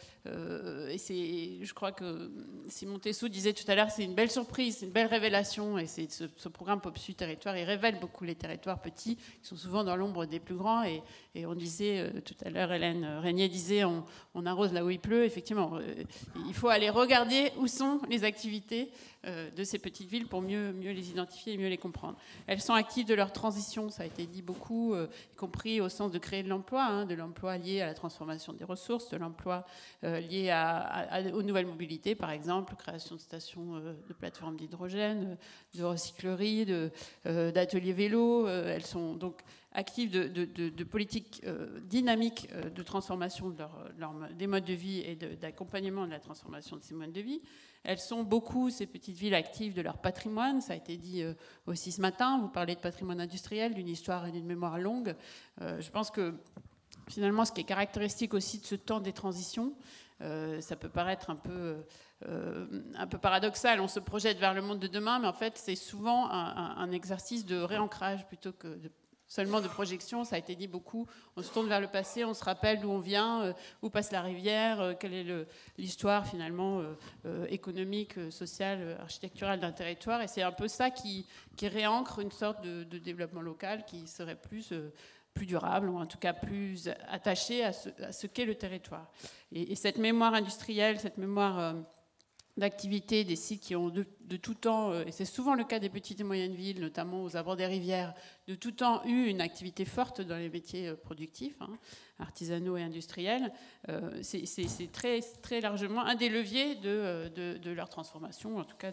et je crois que Simon Tessou disait tout à l'heure, c'est une belle surprise, c'est une belle révélation, et c'est ce programme POPSU Territoire, il révèle beaucoup les territoires petits, qui sont souvent dans l'ombre des plus grands, et on disait tout à l'heure, Hélène Régnier disait, on arrose là où il pleut, effectivement, il faut aller regarder où sont les activités de ces petites villes pour mieux les identifier et mieux les comprendre. Elles sont actives de leur transition, ça a été dit beaucoup, y compris au sens de créer de l'emploi lié à la transformation des ressources, de l'emploi lié aux nouvelles mobilités, par exemple, création de stations de plateformes d'hydrogène, de recycleries, d'ateliers vélo. Elles sont donc actives de politiques dynamiques de transformation des modes de vie et d'accompagnement de la transformation de ces modes de vie. Elles sont beaucoup, ces petites villes, actives de leur patrimoine. Ça a été dit aussi ce matin. Vous parlez de patrimoine industriel, d'une histoire et d'une mémoire longue. Je pense que finalement, ce qui est caractéristique aussi de ce temps des transitions, ça peut paraître un peu paradoxal. On se projette vers le monde de demain, mais en fait, c'est souvent un exercice de réancrage plutôt que seulement de projection. Ça a été dit beaucoup. On se tourne vers le passé, on se rappelle d'où on vient, où passe la rivière, quelle est l'histoire finalement économique, sociale, architecturale d'un territoire. Et c'est un peu ça qui réancre une sorte de développement local qui serait plus durable, ou en tout cas plus attaché à ce qu'est le territoire. Et cette mémoire industrielle, cette mémoire d'activité des sites qui ont de tout temps, et c'est souvent le cas des petites et moyennes villes, notamment aux abords des rivières, de tout temps eu une activité forte dans les métiers productifs, artisanaux et industriels, c'est très, très largement un des leviers de leur transformation, en tout cas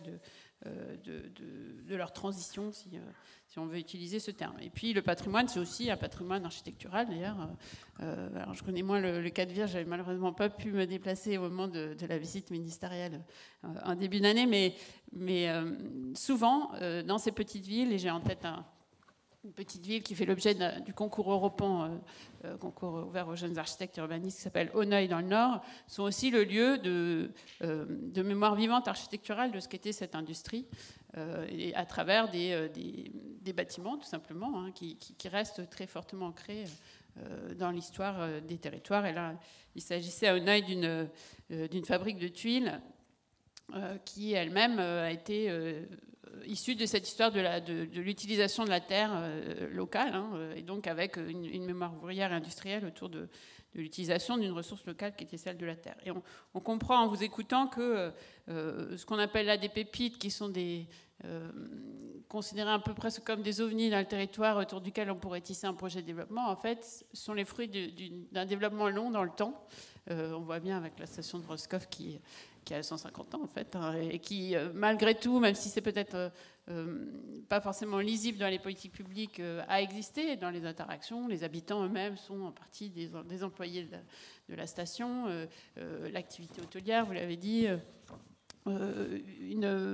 de leur transition, si on veut utiliser ce terme. Et puis le patrimoine, c'est aussi un patrimoine architectural d'ailleurs. Alors je connais moins le cas de Vire, j'avais malheureusement pas pu me déplacer au moment de la visite ministérielle en début d'année, mais souvent dans ces petites villes, et j'ai en tête une petite ville qui fait l'objet du concours Europan, concours ouvert aux jeunes architectes urbanistes, qui s'appelle Auneuil dans le Nord, sont aussi le lieu de mémoire vivante architecturale de ce qu'était cette industrie, et à travers des bâtiments, tout simplement, qui restent très fortement ancrés dans l'histoire des territoires. Et là, il s'agissait à Auneuil d'une fabrique de tuiles qui elle-même a été issue de cette histoire de l'utilisation de la terre locale, et donc avec une mémoire ouvrière et industrielle autour de l'utilisation d'une ressource locale qui était celle de la terre. Et on comprend en vous écoutant que ce qu'on appelle là des pépites, qui sont considérés un peu presque comme des ovnis dans le territoire autour duquel on pourrait tisser un projet de développement, en fait, sont les fruits d'un développement long dans le temps. On voit bien avec la station de Roscoff qui a 150 ans en fait, et qui, malgré tout, même si c'est peut-être pas forcément lisible dans les politiques publiques, a existé dans les interactions. Les habitants eux-mêmes sont en partie des employés de la station. L'activité hôtelière, vous l'avez dit,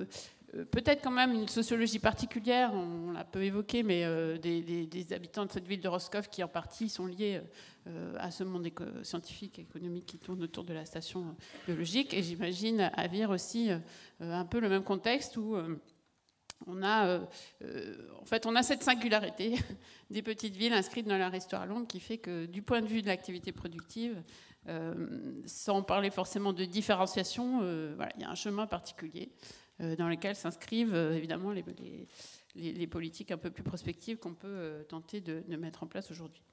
peut-être quand même une sociologie particulière, on l'a peu évoqué, mais des habitants de cette ville de Roscoff qui en partie sont liés à ce monde scientifique et économique qui tourne autour de la station biologique. Et j'imagine à Vire aussi un peu le même contexte où on a cette singularité des petites villes inscrites dans leur histoire longue qui fait que du point de vue de l'activité productive, sans parler forcément de différenciation, il y a un chemin particulier dans lequel s'inscrivent évidemment les politiques un peu plus prospectives qu'on peut tenter de mettre en place aujourd'hui.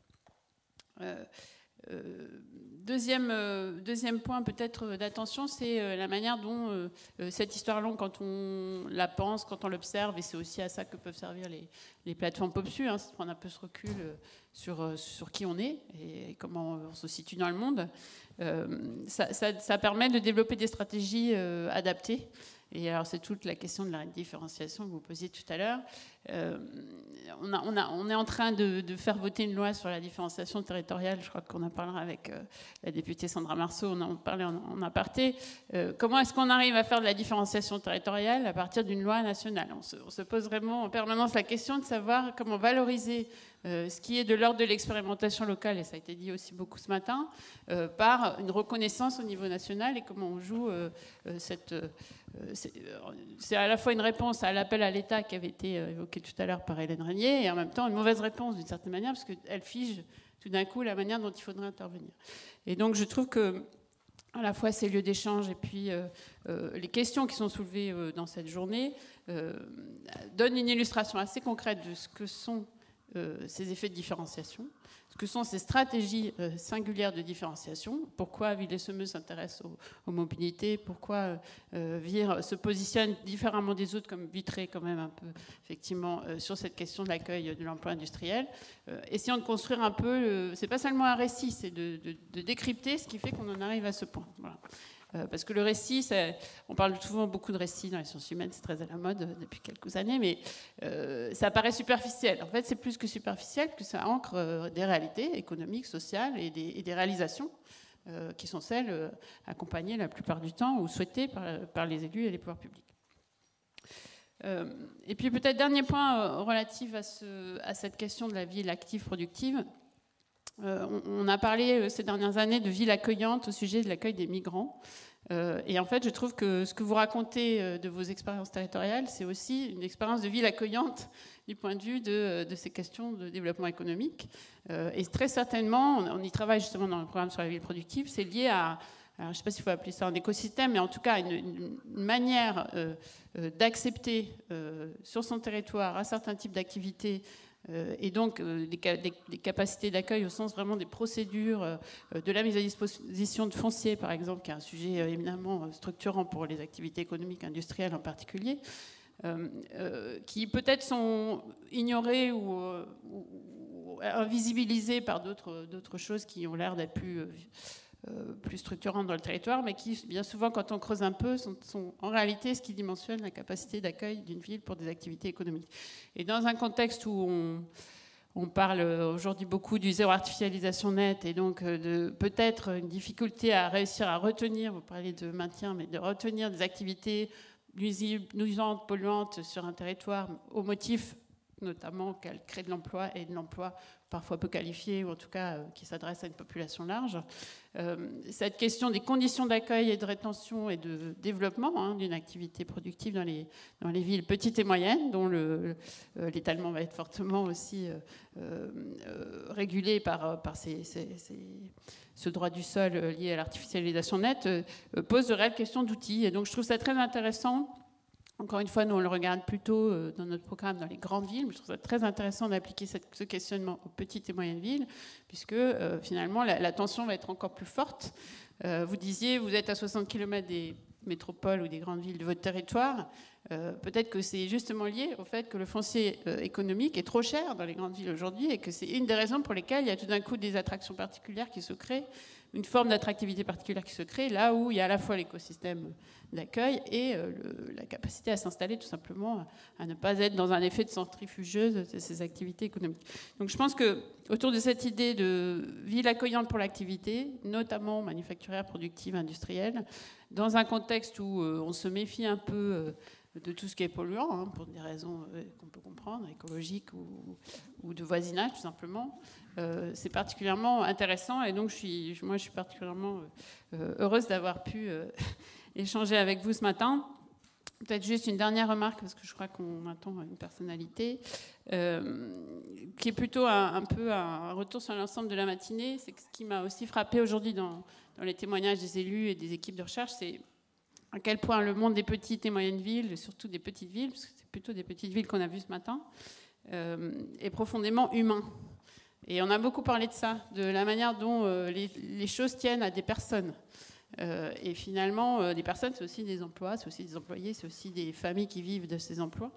Deuxième point peut-être d'attention, c'est la manière dont cette histoire longue, quand on la pense, quand on l'observe, et c'est aussi à ça que peuvent servir les plateformes POPSU, c'est de prendre un peu ce recul sur qui on est et comment on se situe dans le monde. Ça permet de développer des stratégies adaptées. Et alors c'est toute la question de la différenciation que vous posiez tout à l'heure. On est en train de faire voter une loi sur la différenciation territoriale. Je crois qu'on en parlera avec la députée Sandra Marceau, on en parlait en aparté. Comment est-ce qu'on arrive à faire de la différenciation territoriale à partir d'une loi nationale? On se pose vraiment en permanence la question de savoir comment valoriser ce qui est de l'ordre de l'expérimentation locale, et ça a été dit aussi beaucoup ce matin, par une reconnaissance au niveau national, et comment on joue c'est à la fois une réponse à l'appel à l'État qui avait été évoqué tout à l'heure par Hélène Régnier, et en même temps une mauvaise réponse d'une certaine manière, parce qu'elle fige tout d'un coup la manière dont il faudrait intervenir. Et donc je trouve que à la fois ces lieux d'échange et puis les questions qui sont soulevées dans cette journée donnent une illustration assez concrète de ce que sont ces effets de différenciation, ce que sont ces stratégies singulières de différenciation, pourquoi Ville-et-Semeuse s'intéresse aux mobilités, pourquoi Vire se positionne différemment des autres, comme Vitré quand même un peu, effectivement, sur cette question de l'accueil de l'emploi industriel. Essayons de construire un peu, c'est pas seulement un récit, c'est de décrypter ce qui fait qu'on en arrive à ce point. Voilà. Parce que le récit, on parle souvent beaucoup de récits dans les sciences humaines, c'est très à la mode depuis quelques années, mais ça paraît superficiel. En fait, c'est plus que superficiel, que ça ancre des réalités économiques, sociales et des réalisations qui sont celles accompagnées la plupart du temps ou souhaitées par les élus et les pouvoirs publics. Et puis peut-être dernier point relatif à cette question de la ville active productive. On a parlé ces dernières années de ville accueillante au sujet de l'accueil des migrants. Et en fait, je trouve que ce que vous racontez de vos expériences territoriales, c'est aussi une expérience de ville accueillante du point de vue de ces questions de développement économique. Et très certainement, on y travaille justement dans le programme sur la ville productive, c'est lié à, alors je ne sais pas s'il faut appeler ça un écosystème, mais en tout cas une manière d'accepter sur son territoire un certain type d'activité et donc des capacités d'accueil au sens vraiment des procédures, de la mise à disposition de foncier, par exemple, qui est un sujet éminemment structurant pour les activités économiques industrielles en particulier, qui peut-être sont ignorées ou invisibilisées par d'autres choses qui ont l'air d'être plus structurantes dans le territoire, mais qui, bien souvent, quand on creuse un peu, sont en réalité ce qui dimensionne la capacité d'accueil d'une ville pour des activités économiques. Et dans un contexte où on parle aujourd'hui beaucoup du zéro artificialisation nette, et donc de peut-être une difficulté à réussir à retenir, vous parlez de maintien, mais de retenir des activités nuisantes, polluantes sur un territoire au motif notamment qu'elle crée de l'emploi, et de l'emploi parfois peu qualifié, ou en tout cas qui s'adresse à une population large. Cette question des conditions d'accueil et de rétention et de développement d'une activité productive dans les villes petites et moyennes, dont l'étalement va être fortement aussi régulé par ce droit du sol lié à l'artificialisation nette, pose de réelles questions d'outils. Et donc je trouve ça très intéressant. Encore une fois, nous, on le regarde plutôt dans notre programme dans les grandes villes, mais je trouve ça très intéressant d'appliquer ce questionnement aux petites et moyennes villes, puisque finalement, la tension va être encore plus forte. Vous disiez, vous êtes à 60 km des métropoles ou des grandes villes de votre territoire. Peut-être que c'est justement lié au fait que le foncier économique est trop cher dans les grandes villes aujourd'hui, et que c'est une des raisons pour lesquelles il y a tout d'un coup des attractions particulières qui se créent, une forme d'attractivité particulière qui se crée, là où il y a à la fois l'écosystème d'accueil et la capacité à s'installer tout simplement, à ne pas être dans un effet de centrifugeuse de ces activités économiques. Donc je pense que autour de cette idée de ville accueillante pour l'activité, notamment manufacturière, productive, industrielle, dans un contexte où on se méfie un peu tout ce qui est polluant, hein, pour des raisons qu'on peut comprendre, écologiques ou de voisinage tout simplement. C'est particulièrement intéressant et donc moi je suis particulièrement heureuse d'avoir pu échanger avec vous ce matin. Peut-être juste une dernière remarque, parce que je crois qu'on attend une personnalité, qui est plutôt un peu un retour sur l'ensemble de la matinée. C'est que ce qui m'a aussi frappé aujourd'hui dans les témoignages des élus et des équipes de recherche, c'est à quel point le monde des petites et moyennes villes, et surtout des petites villes, parce que c'est plutôt des petites villes qu'on a vues ce matin, est profondément humain. Et on a beaucoup parlé de ça, de la manière dont les choses tiennent à des personnes. Et finalement, les personnes, c'est aussi des emplois, c'est aussi des employés, c'est aussi des familles qui vivent de ces emplois.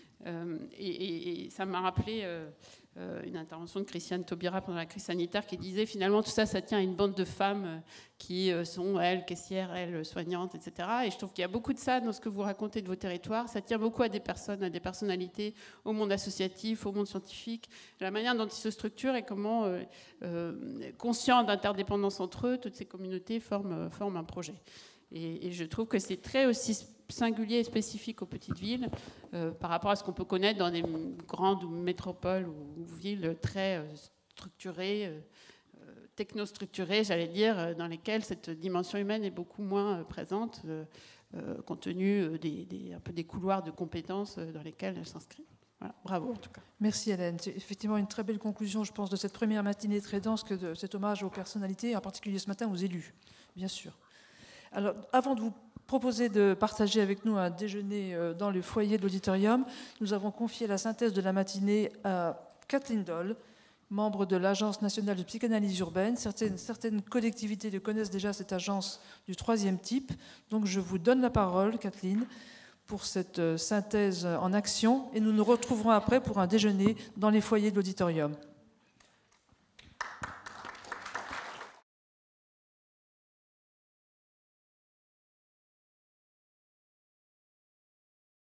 Et ça m'a rappelé une intervention de Christiane Taubira pendant la crise sanitaire qui disait finalement tout ça, ça tient à une bande de femmes qui sont, elles, caissières, elles, soignantes, etc. Et je trouve qu'il y a beaucoup de ça dans ce que vous racontez de vos territoires. Ça tient beaucoup à des personnes, à des personnalités, au monde associatif, au monde scientifique, la manière dont ils se structurent et comment, conscients d'interdépendance entre eux, toutes ces communautés forment un projet. Et je trouve que c'est très aussi singulier et spécifique aux petites villes par rapport à ce qu'on peut connaître dans des grandes métropoles ou villes très structurées, technostructurées, j'allais dire, dans lesquelles cette dimension humaine est beaucoup moins présente, compte tenu un peu des couloirs de compétences dans lesquels elle s'inscrit. Voilà, bravo en tout cas. Merci Hélène. C'est effectivement une très belle conclusion, je pense, de cette première matinée très dense que de cet hommage aux personnalités, en particulier ce matin aux élus, bien sûr. Alors, avant de vous proposer de partager avec nous un déjeuner dans le foyer de l'auditorium, nous avons confié la synthèse de la matinée à Kathleen Doll, membre de l'Agence nationale de psychanalyse urbaine. Certaines collectivités connaissent déjà cette agence du 3e type. Donc je vous donne la parole, Kathleen, pour cette synthèse en action. Et nous nous retrouverons après pour un déjeuner dans les foyers de l'auditorium.